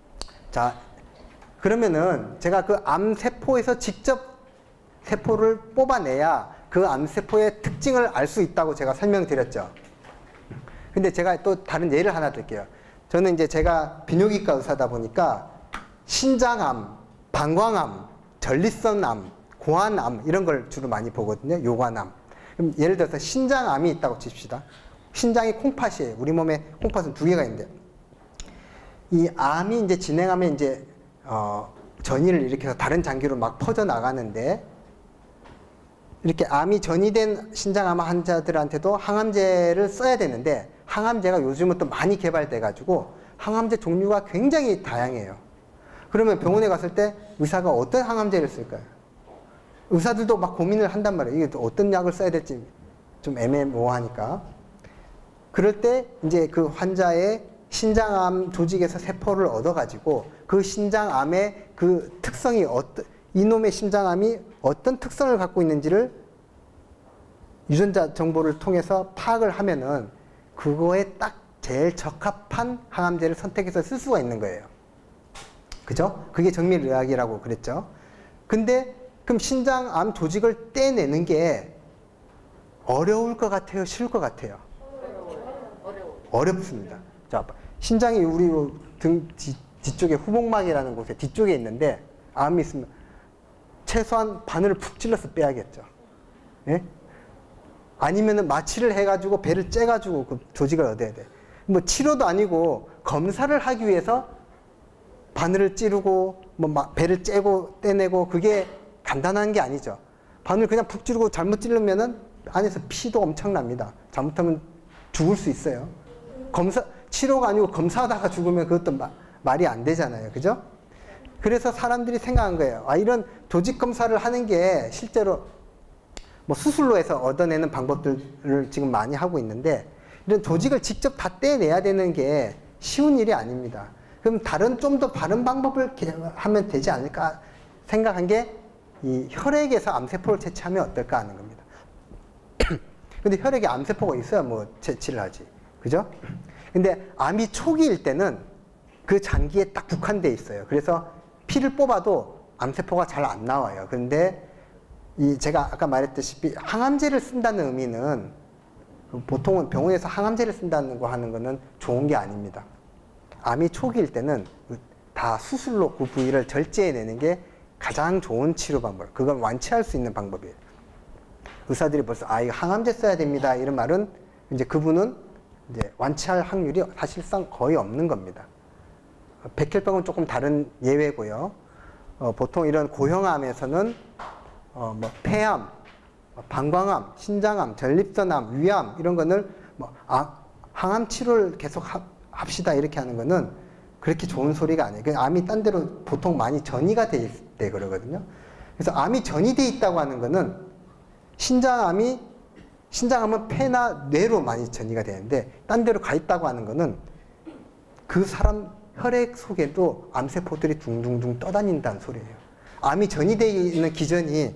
그러면은 제가 그 암세포에서 직접 세포를 뽑아내야 그 암세포의 특징을 알 수 있다고 제가 설명드렸죠. 근데 제가 또 다른 예를 하나 들게요. 저는 이제 제가 비뇨기과 의사다 보니까 신장암, 방광암, 전립선암, 고환암 이런 걸 주로 많이 보거든요. 요관암. 그럼 예를 들어서 신장암이 있다고 칩시다. 신장이 콩팥이에요. 우리 몸에 콩팥은 두 개가 있는데 이 암이 이제 진행하면 이제 전이를 일으켜서 다른 장기로 막 퍼져 나가는데, 이렇게 암이 전이된 신장암 환자들한테도 항암제를 써야 되는데 항암제가 요즘은 또 많이 개발돼 가지고 항암제 종류가 굉장히 다양해요. 그러면 병원에 갔을 때 의사가 어떤 항암제를 쓸까요? 의사들도 막 고민을 한단 말이에요. 이게 어떤 약을 써야 될지 좀 애매모호하니까. 그럴 때 이제 그 환자의 신장암 조직에서 세포를 얻어가지고 그 신장암의 그 특성이 이놈의 신장암이 어떤 특성을 갖고 있는지를 유전자 정보를 통해서 파악을 하면은 그거에 딱 제일 적합한 항암제를 선택해서 쓸 수가 있는 거예요. 그죠? 그게 정밀의학이라고 그랬죠. 근데 그럼 신장암 조직을 떼내는 게 어려울 것 같아요? 쉬울 것 같아요? 어렵습니다. 자, 신장이 우리 등 뒤쪽에 후복막이라는 곳에 뒤쪽에 있는데 암이 있으면 최소한 바늘을 푹 찔러서 빼야겠죠. 예? 아니면은 마취를 해가지고 배를 째가지고 그 조직을 얻어야 돼. 뭐 치료도 아니고 검사를 하기 위해서 바늘을 찌르고 뭐 배를 째고 떼내고 그게 간단한 게 아니죠. 바늘 그냥 푹 찌르고 잘못 찌르면은 안에서 피도 엄청납니다. 잘못하면 죽을 수 있어요. 치료가 아니고 검사하다가 죽으면 그것도 말이 안 되잖아요. 그죠? 그래서 사람들이 생각한 거예요. 아, 이런 조직 검사를 하는 게 실제로 뭐 수술로 해서 얻어내는 방법들을 지금 많이 하고 있는데, 이런 조직을 직접 다 떼내야 되는 게 쉬운 일이 아닙니다. 그럼 좀 더 바른 방법을 하면 되지 않을까 생각한 게 이 혈액에서 암세포를 채취하면 어떨까 하는 겁니다. 근데 혈액에 암세포가 있어야 뭐 채취를 하지. 그죠? 근데 암이 초기일 때는 그 장기에 딱 국한돼 있어요. 그래서 피를 뽑아도 암세포가 잘 안 나와요. 그런데 제가 아까 말했다시피 항암제를 쓴다는 의미는, 보통은 병원에서 항암제를 쓴다는 거 하는 거는 좋은 게 아닙니다. 암이 초기일 때는 다 수술로 그 부위를 절제해내는 게 가장 좋은 치료 방법, 그걸 완치할 수 있는 방법이에요. 의사들이 벌써 이거 항암제 써야 됩니다 이런 말은, 이제 그분은 이제 완치할 확률이 사실상 거의 없는 겁니다. 백혈병은 조금 다른 예외고요. 보통 이런 고형암에서는 뭐 폐암, 방광암, 신장암, 전립선암, 위암 이런 거는 뭐 항암 치료를 계속 합시다 이렇게 하는 거는 그렇게 좋은 소리가 아니에요. 암이 딴 데로 보통 많이 전이가 돼 있을 때 그러거든요. 그래서 암이 전이돼 있다고 하는 거는, 신장암은 폐나 뇌로 많이 전이가 되는데 딴 데로 가 있다고 하는 거는 그 사람 혈액 속에도 암세포들이 둥둥둥 떠다닌다는 소리예요. 암이 전이되어 있는 기전이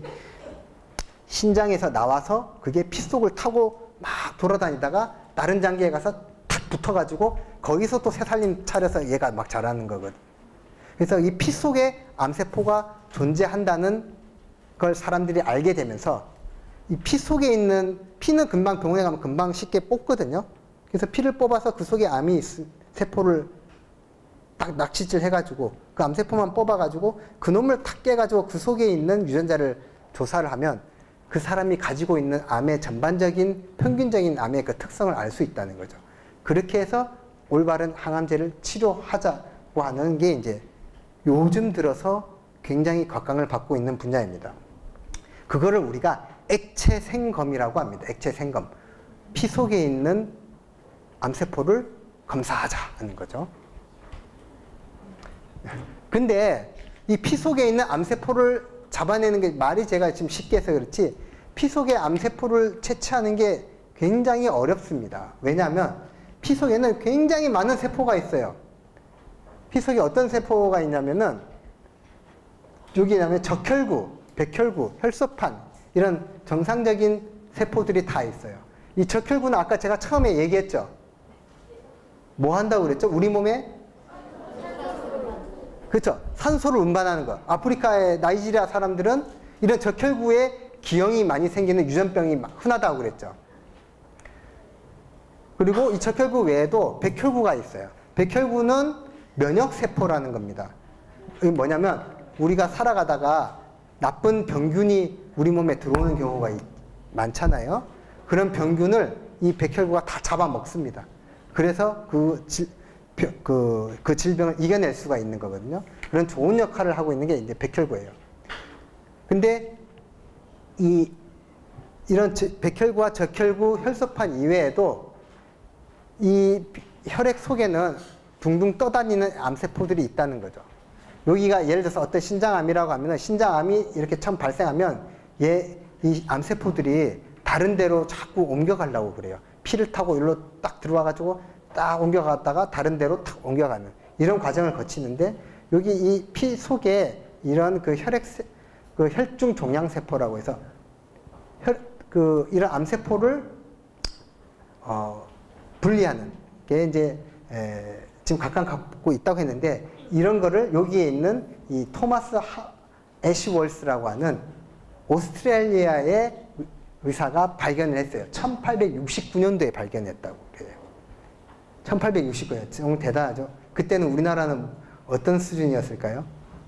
신장에서 나와서 그게 피 속을 타고 막 돌아다니다가 다른 장기에 가서 탁 붙어가지고 거기서 또 새살림 차려서 얘가 막 자라는 거거든. 그래서 이 피 속에 암세포가 존재한다는 걸 사람들이 알게 되면서, 이 피 속에 있는, 피는 금방 병원에 가면 금방 쉽게 뽑거든요. 그래서 피를 뽑아서 그 속에 암이 세포를 딱 낚시질 해가지고 그 암세포만 뽑아가지고 그놈을 탁 깨가지고 그 속에 있는 유전자를 조사를 하면 그 사람이 가지고 있는 암의 전반적인 평균적인 암의 그 특성을 알 수 있다는 거죠. 그렇게 해서 올바른 항암제를 치료하자고 하는 게 이제 요즘 들어서 굉장히 각광을 받고 있는 분야입니다. 그거를 우리가 액체 생검이라고 합니다. 액체 생검. 피 속에 있는 암세포를 검사하자 하는 거죠. 근데 이 피 속에 있는 암세포를 잡아내는 게, 말이 제가 지금 쉽게 해서 그렇지 피 속에 암세포를 채취하는 게 굉장히 어렵습니다. 왜냐하면 피 속에는 굉장히 많은 세포가 있어요. 피 속에 어떤 세포가 있냐면은, 여기냐면 적혈구, 백혈구, 혈소판 이런 정상적인 세포들이 다 있어요. 이 적혈구는 아까 제가 처음에 얘기했죠. 뭐 한다고 그랬죠? 우리 몸에? 그렇죠. 산소를 운반하는 거. 아프리카의 나이지리아 사람들은 이런 적혈구에 기형이 많이 생기는 유전병이 흔하다고 그랬죠. 그리고 이 적혈구 외에도 백혈구가 있어요. 백혈구는 면역세포라는 겁니다. 이게 뭐냐면 우리가 살아가다가 나쁜 병균이 우리 몸에 들어오는 경우가 많잖아요. 그런 병균을 이 백혈구가 다 잡아먹습니다. 그래서 그 질병을 이겨낼 수가 있는 거거든요. 그런 좋은 역할을 하고 있는 게 이제 백혈구예요. 근데 이런 백혈구와 적혈구, 혈소판 이외에도 이 혈액 속에는 둥둥 떠다니는 암세포들이 있다는 거죠. 여기가 예를 들어서 어떤 신장암이라고 하면, 신장암이 이렇게 처음 발생하면 이 암세포들이 다른 데로 자꾸 옮겨가려고 그래요. 피를 타고 일로 딱 들어와가지고 딱 옮겨갔다가 다른 데로 탁 옮겨가는 이런 과정을 거치는데, 여기 이 피 속에 이런 그 혈중 종양세포라고 해서 이런 암세포를 분리하는 게 이제 지금 각각 갖고 있다고 했는데, 이런 거를 여기에 있는 이 토마스 애쉬월스라고 하는 오스트레일리아의 의사가 발견을 했어요. 1869년도에 발견했다고 그래요. 1869년. 정말 대단하죠. 그때는 우리나라는 어떤 수준이었을까요?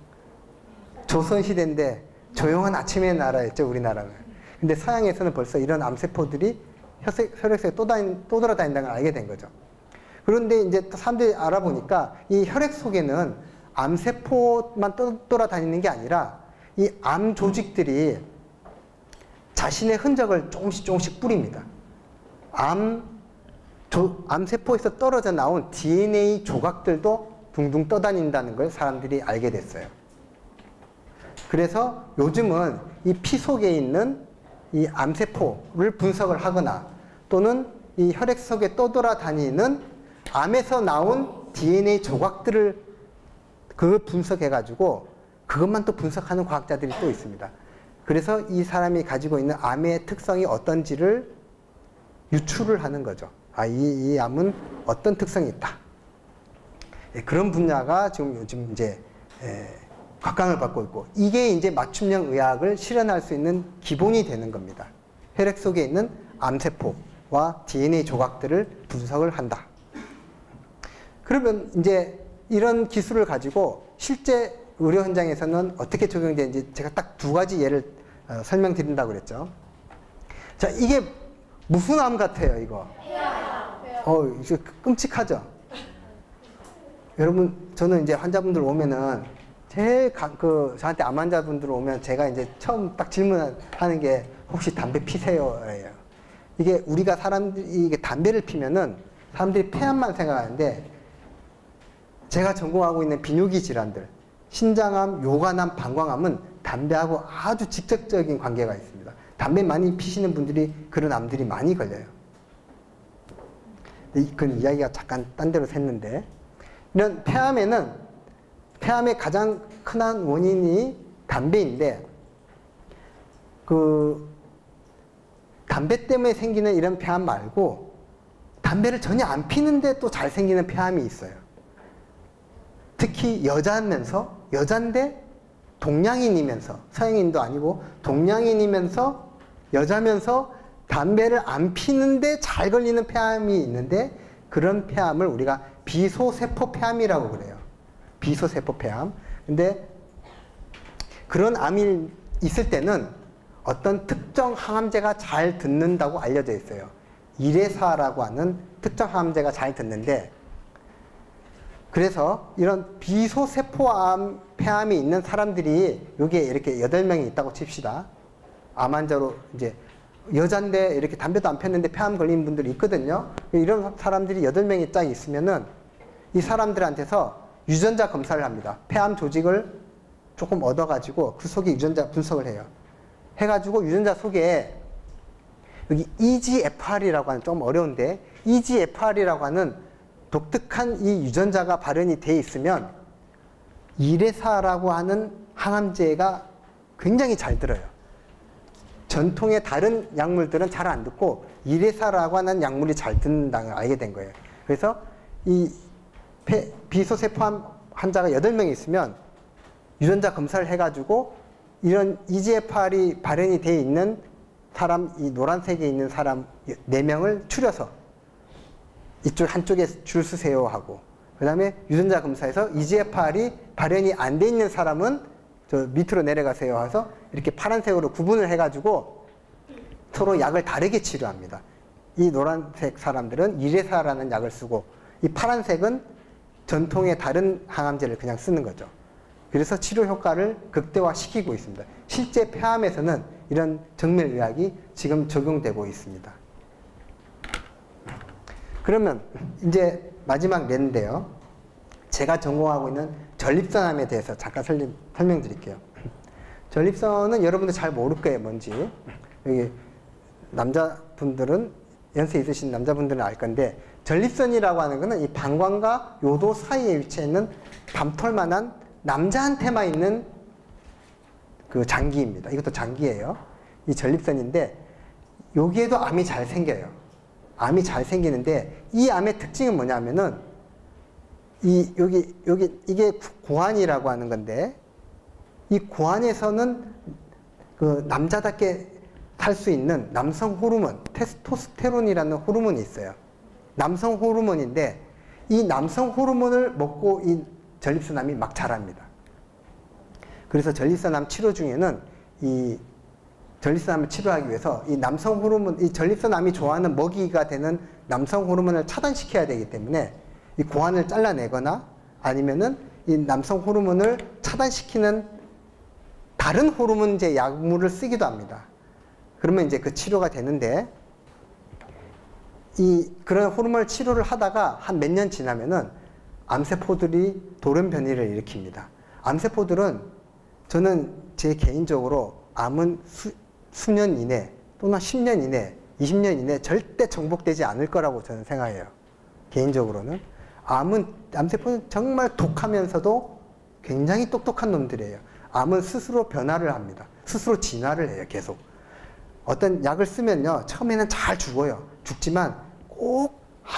조선시대인데 조용한 아침의 나라였죠, 우리나라는. 근데 서양에서는 벌써 이런 암세포들이 혈액속에 또 돌아다닌다는 걸 알게 된 거죠. 그런데 이제 사람들이 알아보니까 이 혈액 속에는 암세포만 돌아다니는 게 아니라 이 암 조직들이 자신의 흔적을 조금씩 뿌립니다. 암세포에서 떨어져 나온 DNA 조각들도 둥둥 떠다닌다는 걸 사람들이 알게 됐어요. 그래서 요즘은 이 피 속에 있는 이 암세포를 분석을 하거나 또는 이 혈액 속에 떠돌아다니는 암에서 나온 DNA 조각들을 그걸 분석해가지고 그것만 또 분석하는 과학자들이 또 있습니다. 그래서 이 사람이 가지고 있는 암의 특성이 어떤지를 유추를 하는 거죠. 이 암은 어떤 특성이 있다. 그런 분야가 지금 요즘 이제 각광을 받고 있고, 이게 이제 맞춤형 의학을 실현할 수 있는 기본이 되는 겁니다. 혈액 속에 있는 암세포와 DNA 조각들을 분석을 한다. 그러면 이제 이런 기술을 가지고 실제 의료 현장에서는 어떻게 적용되는지 제가 딱 두 가지 예를 설명드린다고 그랬죠. 자, 이게 무슨 암 같아요, 이거? 이거 끔찍하죠? 여러분, 저는 이제 환자분들 오면은 제일 저한테 암 환자분들 오면 제가 이제 처음 딱 질문하는 게 혹시 담배 피세요? 예요. 이게 우리가 이게 담배를 피면은 사람들이 폐암만 생각하는데 제가 전공하고 있는 비뇨기 질환들, 신장암, 요관암, 방광암은 담배하고 아주 직접적인 관계가 있습니다. 담배 많이 피시는 분들이 그런 암들이 많이 걸려요. 그건 이야기가 잠깐 딴 데로 샜는데, 이런 폐암의 가장 큰 원인이 담배인데, 담배 때문에 생기는 이런 폐암 말고 담배를 전혀 안 피는데 또 잘 생기는 폐암이 있어요. 특히 여잔데 동양인이면서, 서양인도 아니고 동양인이면서 여자면서 담배를 안 피는데 잘 걸리는 폐암이 있는데, 그런 폐암을 우리가 비소세포 폐암이라고 그래요. 비소세포 폐암. 근데 그런 암이 있을 때는 어떤 특정 항암제가 잘 듣는다고 알려져 있어요. 이레사라고 하는 특정 항암제가 잘 듣는데, 그래서 이런 비소세포암 폐암이 있는 사람들이 여기에 이렇게 8명이 있다고 칩시다. 암 환자로 이제 여잔데 이렇게 담배도 안 폈는데 폐암 걸린 분들이 있거든요. 이런 사람들이 8명이 딱 있으면은 이 사람들한테서 유전자 검사를 합니다. 폐암 조직을 조금 얻어가지고 그 속에 유전자 분석을 해요. 해가지고 유전자 속에 여기 EGFR이라고 하는, 좀 어려운데 EGFR이라고 하는 독특한 이 유전자가 발현이 돼 있으면 이레사라고 하는 항암제가 굉장히 잘 들어요. 전통의 다른 약물들은 잘 안 듣고 이레사라고 하는 약물이 잘 듣는다는 걸 알게 된 거예요. 그래서 이 비소세포암 환자가 8명이 있으면 유전자 검사를 해가지고 이런 EGFR이 발현이 돼 있는 사람, 이 노란색에 있는 사람 4명을 추려서 이쪽 한쪽에 줄 서세요 하고, 그 다음에 유전자 검사에서 EGFR이 발현이 안 돼 있는 사람은 저 밑으로 내려가세요 해서 이렇게 파란색으로 구분을 해가지고 서로 약을 다르게 치료합니다. 이 노란색 사람들은 이레사라는 약을 쓰고, 이 파란색은 전통의 다른 항암제를 그냥 쓰는 거죠. 그래서 치료 효과를 극대화시키고 있습니다. 실제 폐암에서는 이런 정밀의학이 지금 적용되고 있습니다. 그러면 이제 마지막 예인데요. 제가 전공하고 있는 전립선암에 대해서 잠깐 설명드릴게요. 전립선은 여러분들 잘 모를 거예요, 뭔지. 여기 남자분들은, 연세 있으신 남자분들은 알 건데, 전립선이라고 하는 거는 이 방광과 요도 사이에 위치해 있는 밤톨만한 남자한테만 있는 그 장기입니다. 이것도 장기예요. 이 전립선인데 여기에도 암이 잘 생겨요. 암이 잘 생기는데 이 암의 특징은 뭐냐면은 이게 고환이라고 하는 건데, 이 고환에서는 그 남자답게 살 수 있는 남성 호르몬, 테스토스테론이라는 호르몬이 있어요. 남성 호르몬인데 이 남성 호르몬을 먹고 이 전립선암이 막 자랍니다. 그래서 전립선암 치료 중에는 이 전립선암을 치료하기 위해서 이 남성 호르몬, 이 전립선암이 좋아하는 먹이가 되는 남성 호르몬을 차단시켜야 되기 때문에 이 고환을 잘라내거나 아니면은 이 남성 호르몬을 차단시키는 다른 호르몬제 약물을 쓰기도 합니다. 그러면 이제 그 치료가 되는데, 그런 호르몬 치료를 하다가 한 몇 년 지나면은 암세포들이 돌연변이를 일으킵니다. 암세포들은 저는 제 개인적으로 암은 수년 이내 또는 10년 이내, 20년 이내 절대 정복되지 않을 거라고 저는 생각해요. 개인적으로는. 암세포는 정말 독하면서도 굉장히 똑똑한 놈들이에요. 암은 스스로 변화를 합니다. 스스로 진화를 해요, 계속. 어떤 약을 쓰면요, 처음에는 잘 죽어요. 죽지만 꼭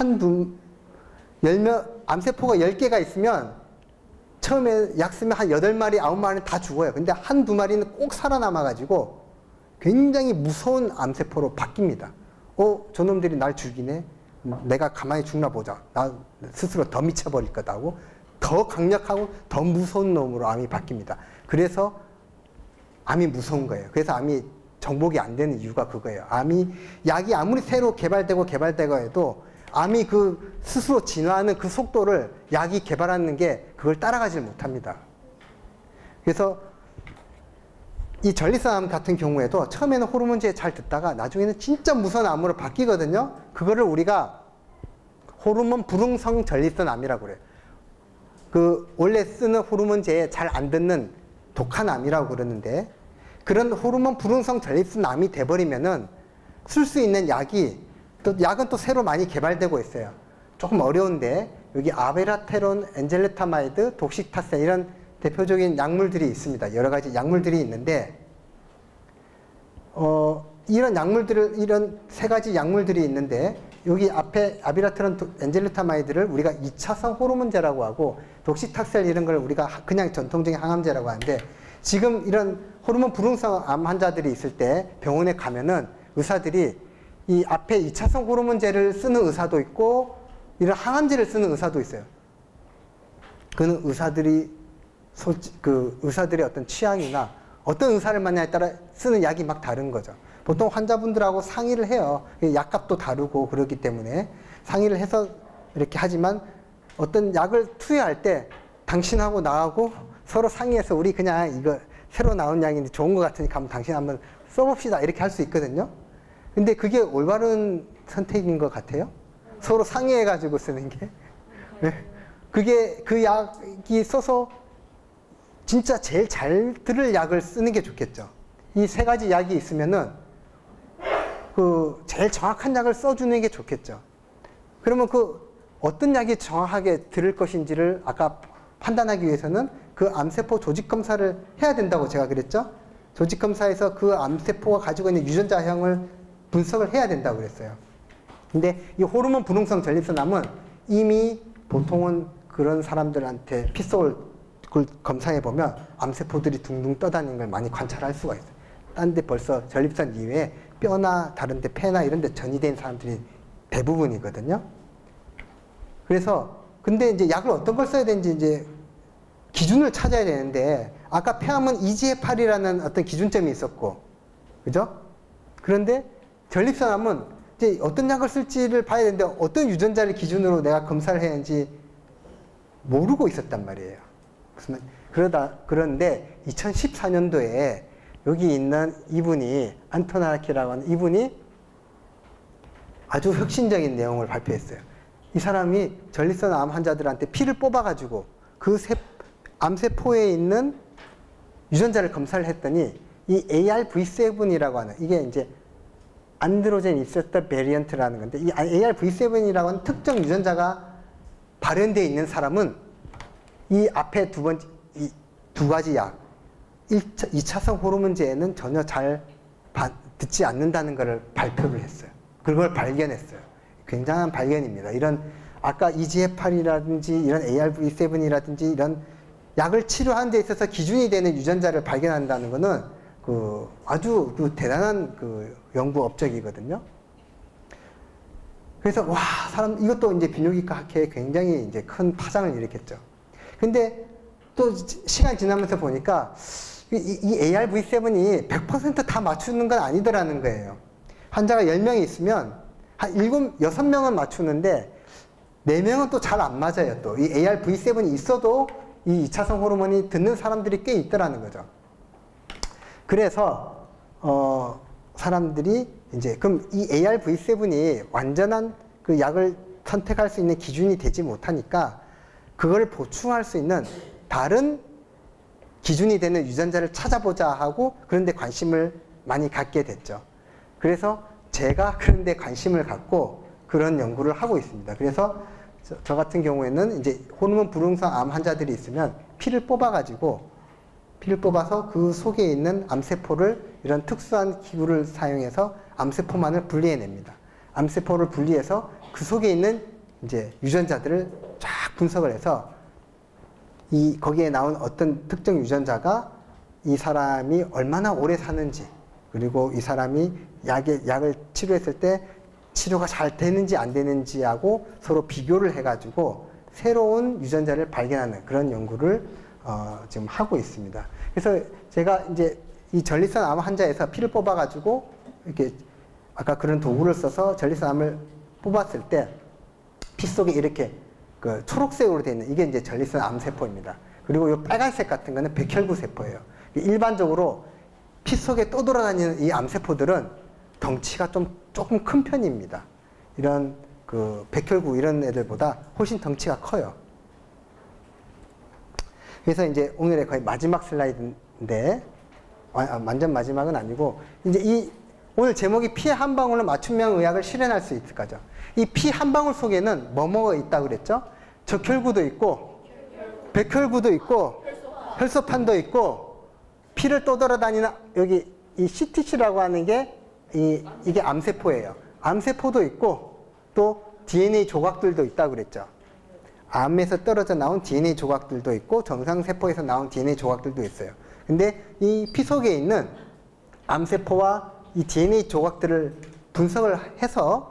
암세포가 10개가 있으면 처음에 약 쓰면 한 8마리, 9마리는 다 죽어요. 근데 한두 마리는 꼭 살아남아가지고 굉장히 무서운 암세포로 바뀝니다. 저놈들이 날 죽이네? 내가 가만히 죽나 보자. 나 스스로 더 미쳐버릴 거다 하고 더 강력하고 더 무서운 놈으로 암이 바뀝니다. 그래서 암이 무서운 거예요. 그래서 암이 정복이 안 되는 이유가 그거예요. 약이 아무리 새로 개발되고 해도 암이 그 스스로 진화하는 그 속도를 약이 개발하는 게 그걸 따라가질 못합니다. 그래서 이 전립선암 같은 경우에도 처음에는 호르몬제 잘 듣다가 나중에는 진짜 무서운 암으로 바뀌거든요. 그거를 우리가 호르몬 불응성 전립선암이라고 그래요. 그 원래 쓰는 호르몬제에 잘 안 듣는 독한 암이라고 그러는데, 그런 호르몬 불응성 전립선암이 돼버리면은 쓸 수 있는 약은 또 새로 많이 개발되고 있어요. 조금 어려운데 여기 아베라테론, 엔젤레타마이드, 독시타센 이런 대표적인 약물들이 있습니다. 여러 가지 약물들이 있는데, 이런 세 가지 약물들이 있는데, 여기 앞에 아비라테론, 엔젤레타마이드를 우리가 2차성 호르몬제라고 하고, 독시타셀 이런 걸 우리가 그냥 전통적인 항암제라고 하는데, 지금 이런 호르몬 불응성 암 환자들이 있을 때 병원에 가면은 의사들이 이 앞에 2차성 호르몬제를 쓰는 의사도 있고, 이런 항암제를 쓰는 의사도 있어요. 그는 의사들의 어떤 취향이나 어떤 의사를 만나에 따라 쓰는 약이 막 다른 거죠. 보통 환자분들하고 상의를 해요. 약값도 다르고 그렇기 때문에 상의를 해서 이렇게 하지만, 어떤 약을 투여할 때 당신하고 나하고 서로 상의해서 우리 그냥 이거 새로 나온 약인데 좋은 것 같으니까 한번 당신 한번 써봅시다 이렇게 할 수 있거든요. 근데 그게 올바른 선택인 것 같아요. 서로 상의해가지고 쓰는 게. 그게 그 약이 써서 진짜 제일 잘 들을 약을 쓰는 게 좋겠죠. 이 세 가지 약이 있으면은 제일 정확한 약을 써주는 게 좋겠죠. 그러면 어떤 약이 정확하게 들을 것인지를 아까 판단하기 위해서는 그 암세포 조직 검사를 해야 된다고 제가 그랬죠. 조직 검사에서 그 암세포가 가지고 있는 유전자형을 분석을 해야 된다고 그랬어요. 근데 이 호르몬 불응성 전립선암은 이미 보통은 그런 사람들한테 피속을 검사해 보면 암세포들이 둥둥 떠다니는 걸 많이 관찰할 수가 있어요. 딴 데 벌써 전립선 이외에 뼈나 다른 데 폐나 이런 데 전이된 사람들이 대부분이거든요. 그래서 근데 이제 약을 어떤 걸 써야 되는지 이제 기준을 찾아야 되는데, 아까 폐암은 EGFR이라는 어떤 기준점이 있었고, 그죠? 그런데 전립선암은 이제 어떤 약을 쓸지를 봐야 되는데 어떤 유전자를 기준으로 내가 검사를 해야 하는지 모르고 있었단 말이에요. 그런데 2014년도에 여기 있는 이분이, 안토나키라고 하는 이분이 아주 혁신적인 내용을 발표했어요. 이 사람이 전립선암 환자들한테 피를 뽑아가지고 그 암세포에 있는 유전자를 검사를 했더니 이 ARV7이라고 하는, 이게 이제 안드로젠 리셉터 베리언트라는 건데, 이 ARV7이라고 하는 특정 유전자가 발현되어 있는 사람은 이 앞에 이 두 가지 약, 2차성 호르몬제에는 전혀 잘 듣지 않는다는 것을 발표를 했어요. 그걸 발견했어요. 굉장한 발견입니다. 이런 아까 EGFR이라든지 이런 ARV7이라든지 이런 약을 치료하는 데 있어서 기준이 되는 유전자를 발견한다는 것은 아주 대단한 연구 업적이거든요. 그래서 이것도 이제 비뇨기과 학회에 굉장히 이제 큰 파장을 일으켰죠. 근데 또 시간 지나면서 보니까 이 ARV7이 100% 다 맞추는 건 아니더라는 거예요. 환자가 10명이 있으면 한 6명은 맞추는데 4명은 또 잘 안 맞아요. 또 이 ARV7이 있어도 이 2차성 호르몬이 듣는 사람들이 꽤 있더라는 거죠. 그래서 사람들이 이제 그럼 이 ARV7이 완전한 그 약을 선택할 수 있는 기준이 되지 못하니까 그걸 보충할 수 있는 다른 기준이 되는 유전자를 찾아보자 하고 그런 데 관심을 많이 갖게 됐죠. 그래서 제가 그런 데 관심을 갖고 그런 연구를 하고 있습니다. 그래서 저 같은 경우에는 이제 호르몬 불응성 암 환자들이 있으면 피를 뽑아서 그 속에 있는 암세포를 이런 특수한 기구를 사용해서 암세포만을 분리해냅니다. 암세포를 분리해서 그 속에 있는 이제 유전자들을 쫙 분석을 해서 거기에 나온 어떤 특정 유전자가 이 사람이 얼마나 오래 사는지, 그리고 이 사람이 약을 치료했을 때 치료가 잘 되는지 안 되는지하고 서로 비교를 해가지고 새로운 유전자를 발견하는 그런 연구를 지금 하고 있습니다. 그래서 제가 이제 이 전립선 암 환자에서 피를 뽑아가지고 이렇게 아까 그런 도구를 써서 전립선 암을 뽑았을 때 피 속에 이렇게 그 초록색으로 되어 있는 이게 이제 전립선 암세포입니다. 그리고 이 빨간색 같은 거는 백혈구 세포예요. 일반적으로 피 속에 떠돌아다니는 이 암세포들은 덩치가 조금 큰 편입니다. 이런 그 백혈구 이런 애들보다 훨씬 덩치가 커요. 그래서 이제 오늘의 거의 마지막 슬라이드인데, 완전 마지막은 아니고, 이제 오늘 제목이 피의 한 방울로 맞춤형 의학을 실현할 수 있을까죠. 이 피 한 방울 속에는 뭐가 있다고 그랬죠? 적혈구도 있고, 백혈구도 있고, 혈소판도 있고, 피를 떠돌아다니는 여기 이 CTC라고 하는 게 이게 암세포예요. 암세포도 있고, 또 DNA 조각들도 있다고 그랬죠. 암에서 떨어져 나온 DNA 조각들도 있고 정상세포에서 나온 DNA 조각들도 있어요. 근데 이 피 속에 있는 암세포와 이 DNA 조각들을 분석을 해서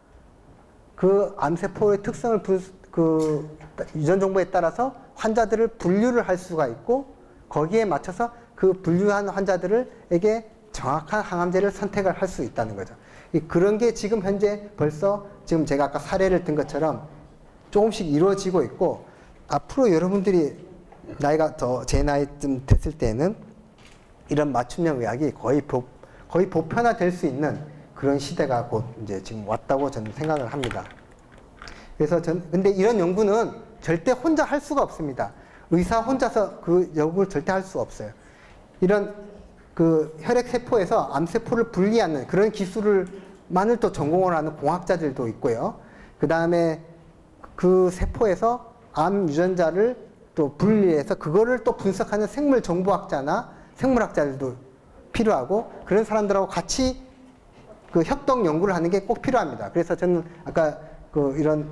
그 암세포의 특성을 그 유전 정보에 따라서 환자들을 분류를 할 수가 있고 거기에 맞춰서 그 분류한 환자들에게 정확한 항암제를 선택을 할 수 있다는 거죠. 그런 게 지금 현재 벌써 지금 제가 아까 사례를 든 것처럼 조금씩 이루어지고 있고 앞으로 여러분들이 나이가 제 나이쯤 됐을 때는 이런 맞춤형 의학이 거의 보편화될 수 있는 그런 시대가 곧 이제 지금 왔다고 저는 생각을 합니다. 그래서 근데 이런 연구는 절대 혼자 할 수가 없습니다. 의사 혼자서 그 연구를 절대 할 수 없어요. 이런 그 혈액세포에서 암세포를 분리하는 그런 기술만을 또 전공을 하는 공학자들도 있고요. 그 다음에 그 세포에서 암 유전자를 또 분리해서 그거를 또 분석하는 생물정보학자나 생물학자들도 필요하고 그런 사람들하고 같이 그 협동 연구를 하는 게 꼭 필요합니다. 그래서 저는 아까 이런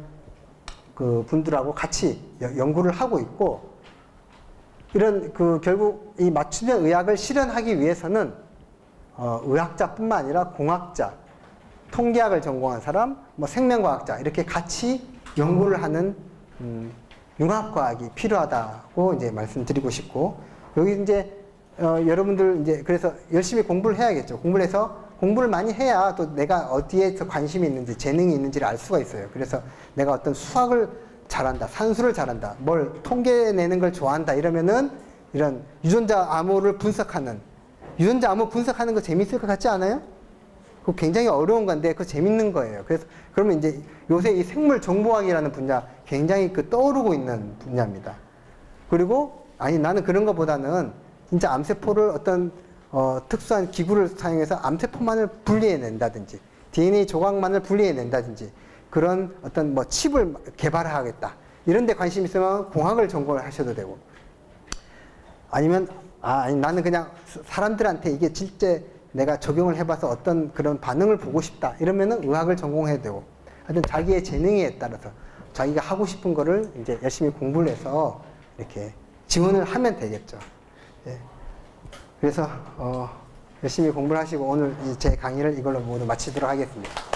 분들하고 같이 연구를 하고 있고 이런 결국 이 맞춤형 의학을 실현하기 위해서는 의학자뿐만 아니라 공학자, 통계학을 전공한 사람, 뭐 생명과학자 이렇게 같이 연구를 하는 융합과학이 필요하다고 이제 말씀드리고 싶고 여기 이제 여러분들 이제 그래서 열심히 공부를 해야겠죠. 공부를 많이 해야 또 내가 어디에 관심이 있는지 재능이 있는지를 알 수가 있어요. 그래서 내가 어떤 수학을 잘한다, 산수를 잘한다, 뭘 통계 내는 걸 좋아한다 이러면은 이런 유전자 암호를 분석하는 유전자 암호 분석하는 거 재밌을 것 같지 않아요? 그거 굉장히 어려운 건데 그거 재밌는 거예요. 그래서 그러면 이제 요새 이 생물정보학이라는 분야 굉장히 떠오르고 있는 분야입니다. 그리고 아니 나는 그런 것보다는 진짜 암세포를 어떤 특수한 기구를 사용해서 암세포만을 분리해낸다든지 DNA 조각만을 분리해낸다든지 그런 어떤 뭐 칩을 개발하겠다 이런 데 관심 있으면 공학을 전공을 하셔도 되고 아니면 아니 나는 그냥 사람들한테 이게 실제 내가 적용을 해봐서 어떤 그런 반응을 보고 싶다 이러면은 의학을 전공해야 되고 하여튼 자기의 재능에 따라서 자기가 하고 싶은 거를 이제 열심히 공부를 해서 이렇게 지원을 하면 되겠죠. 예. 그래서 열심히 공부를 하시고 오늘 제 강의를 이걸로 모두 마치도록 하겠습니다.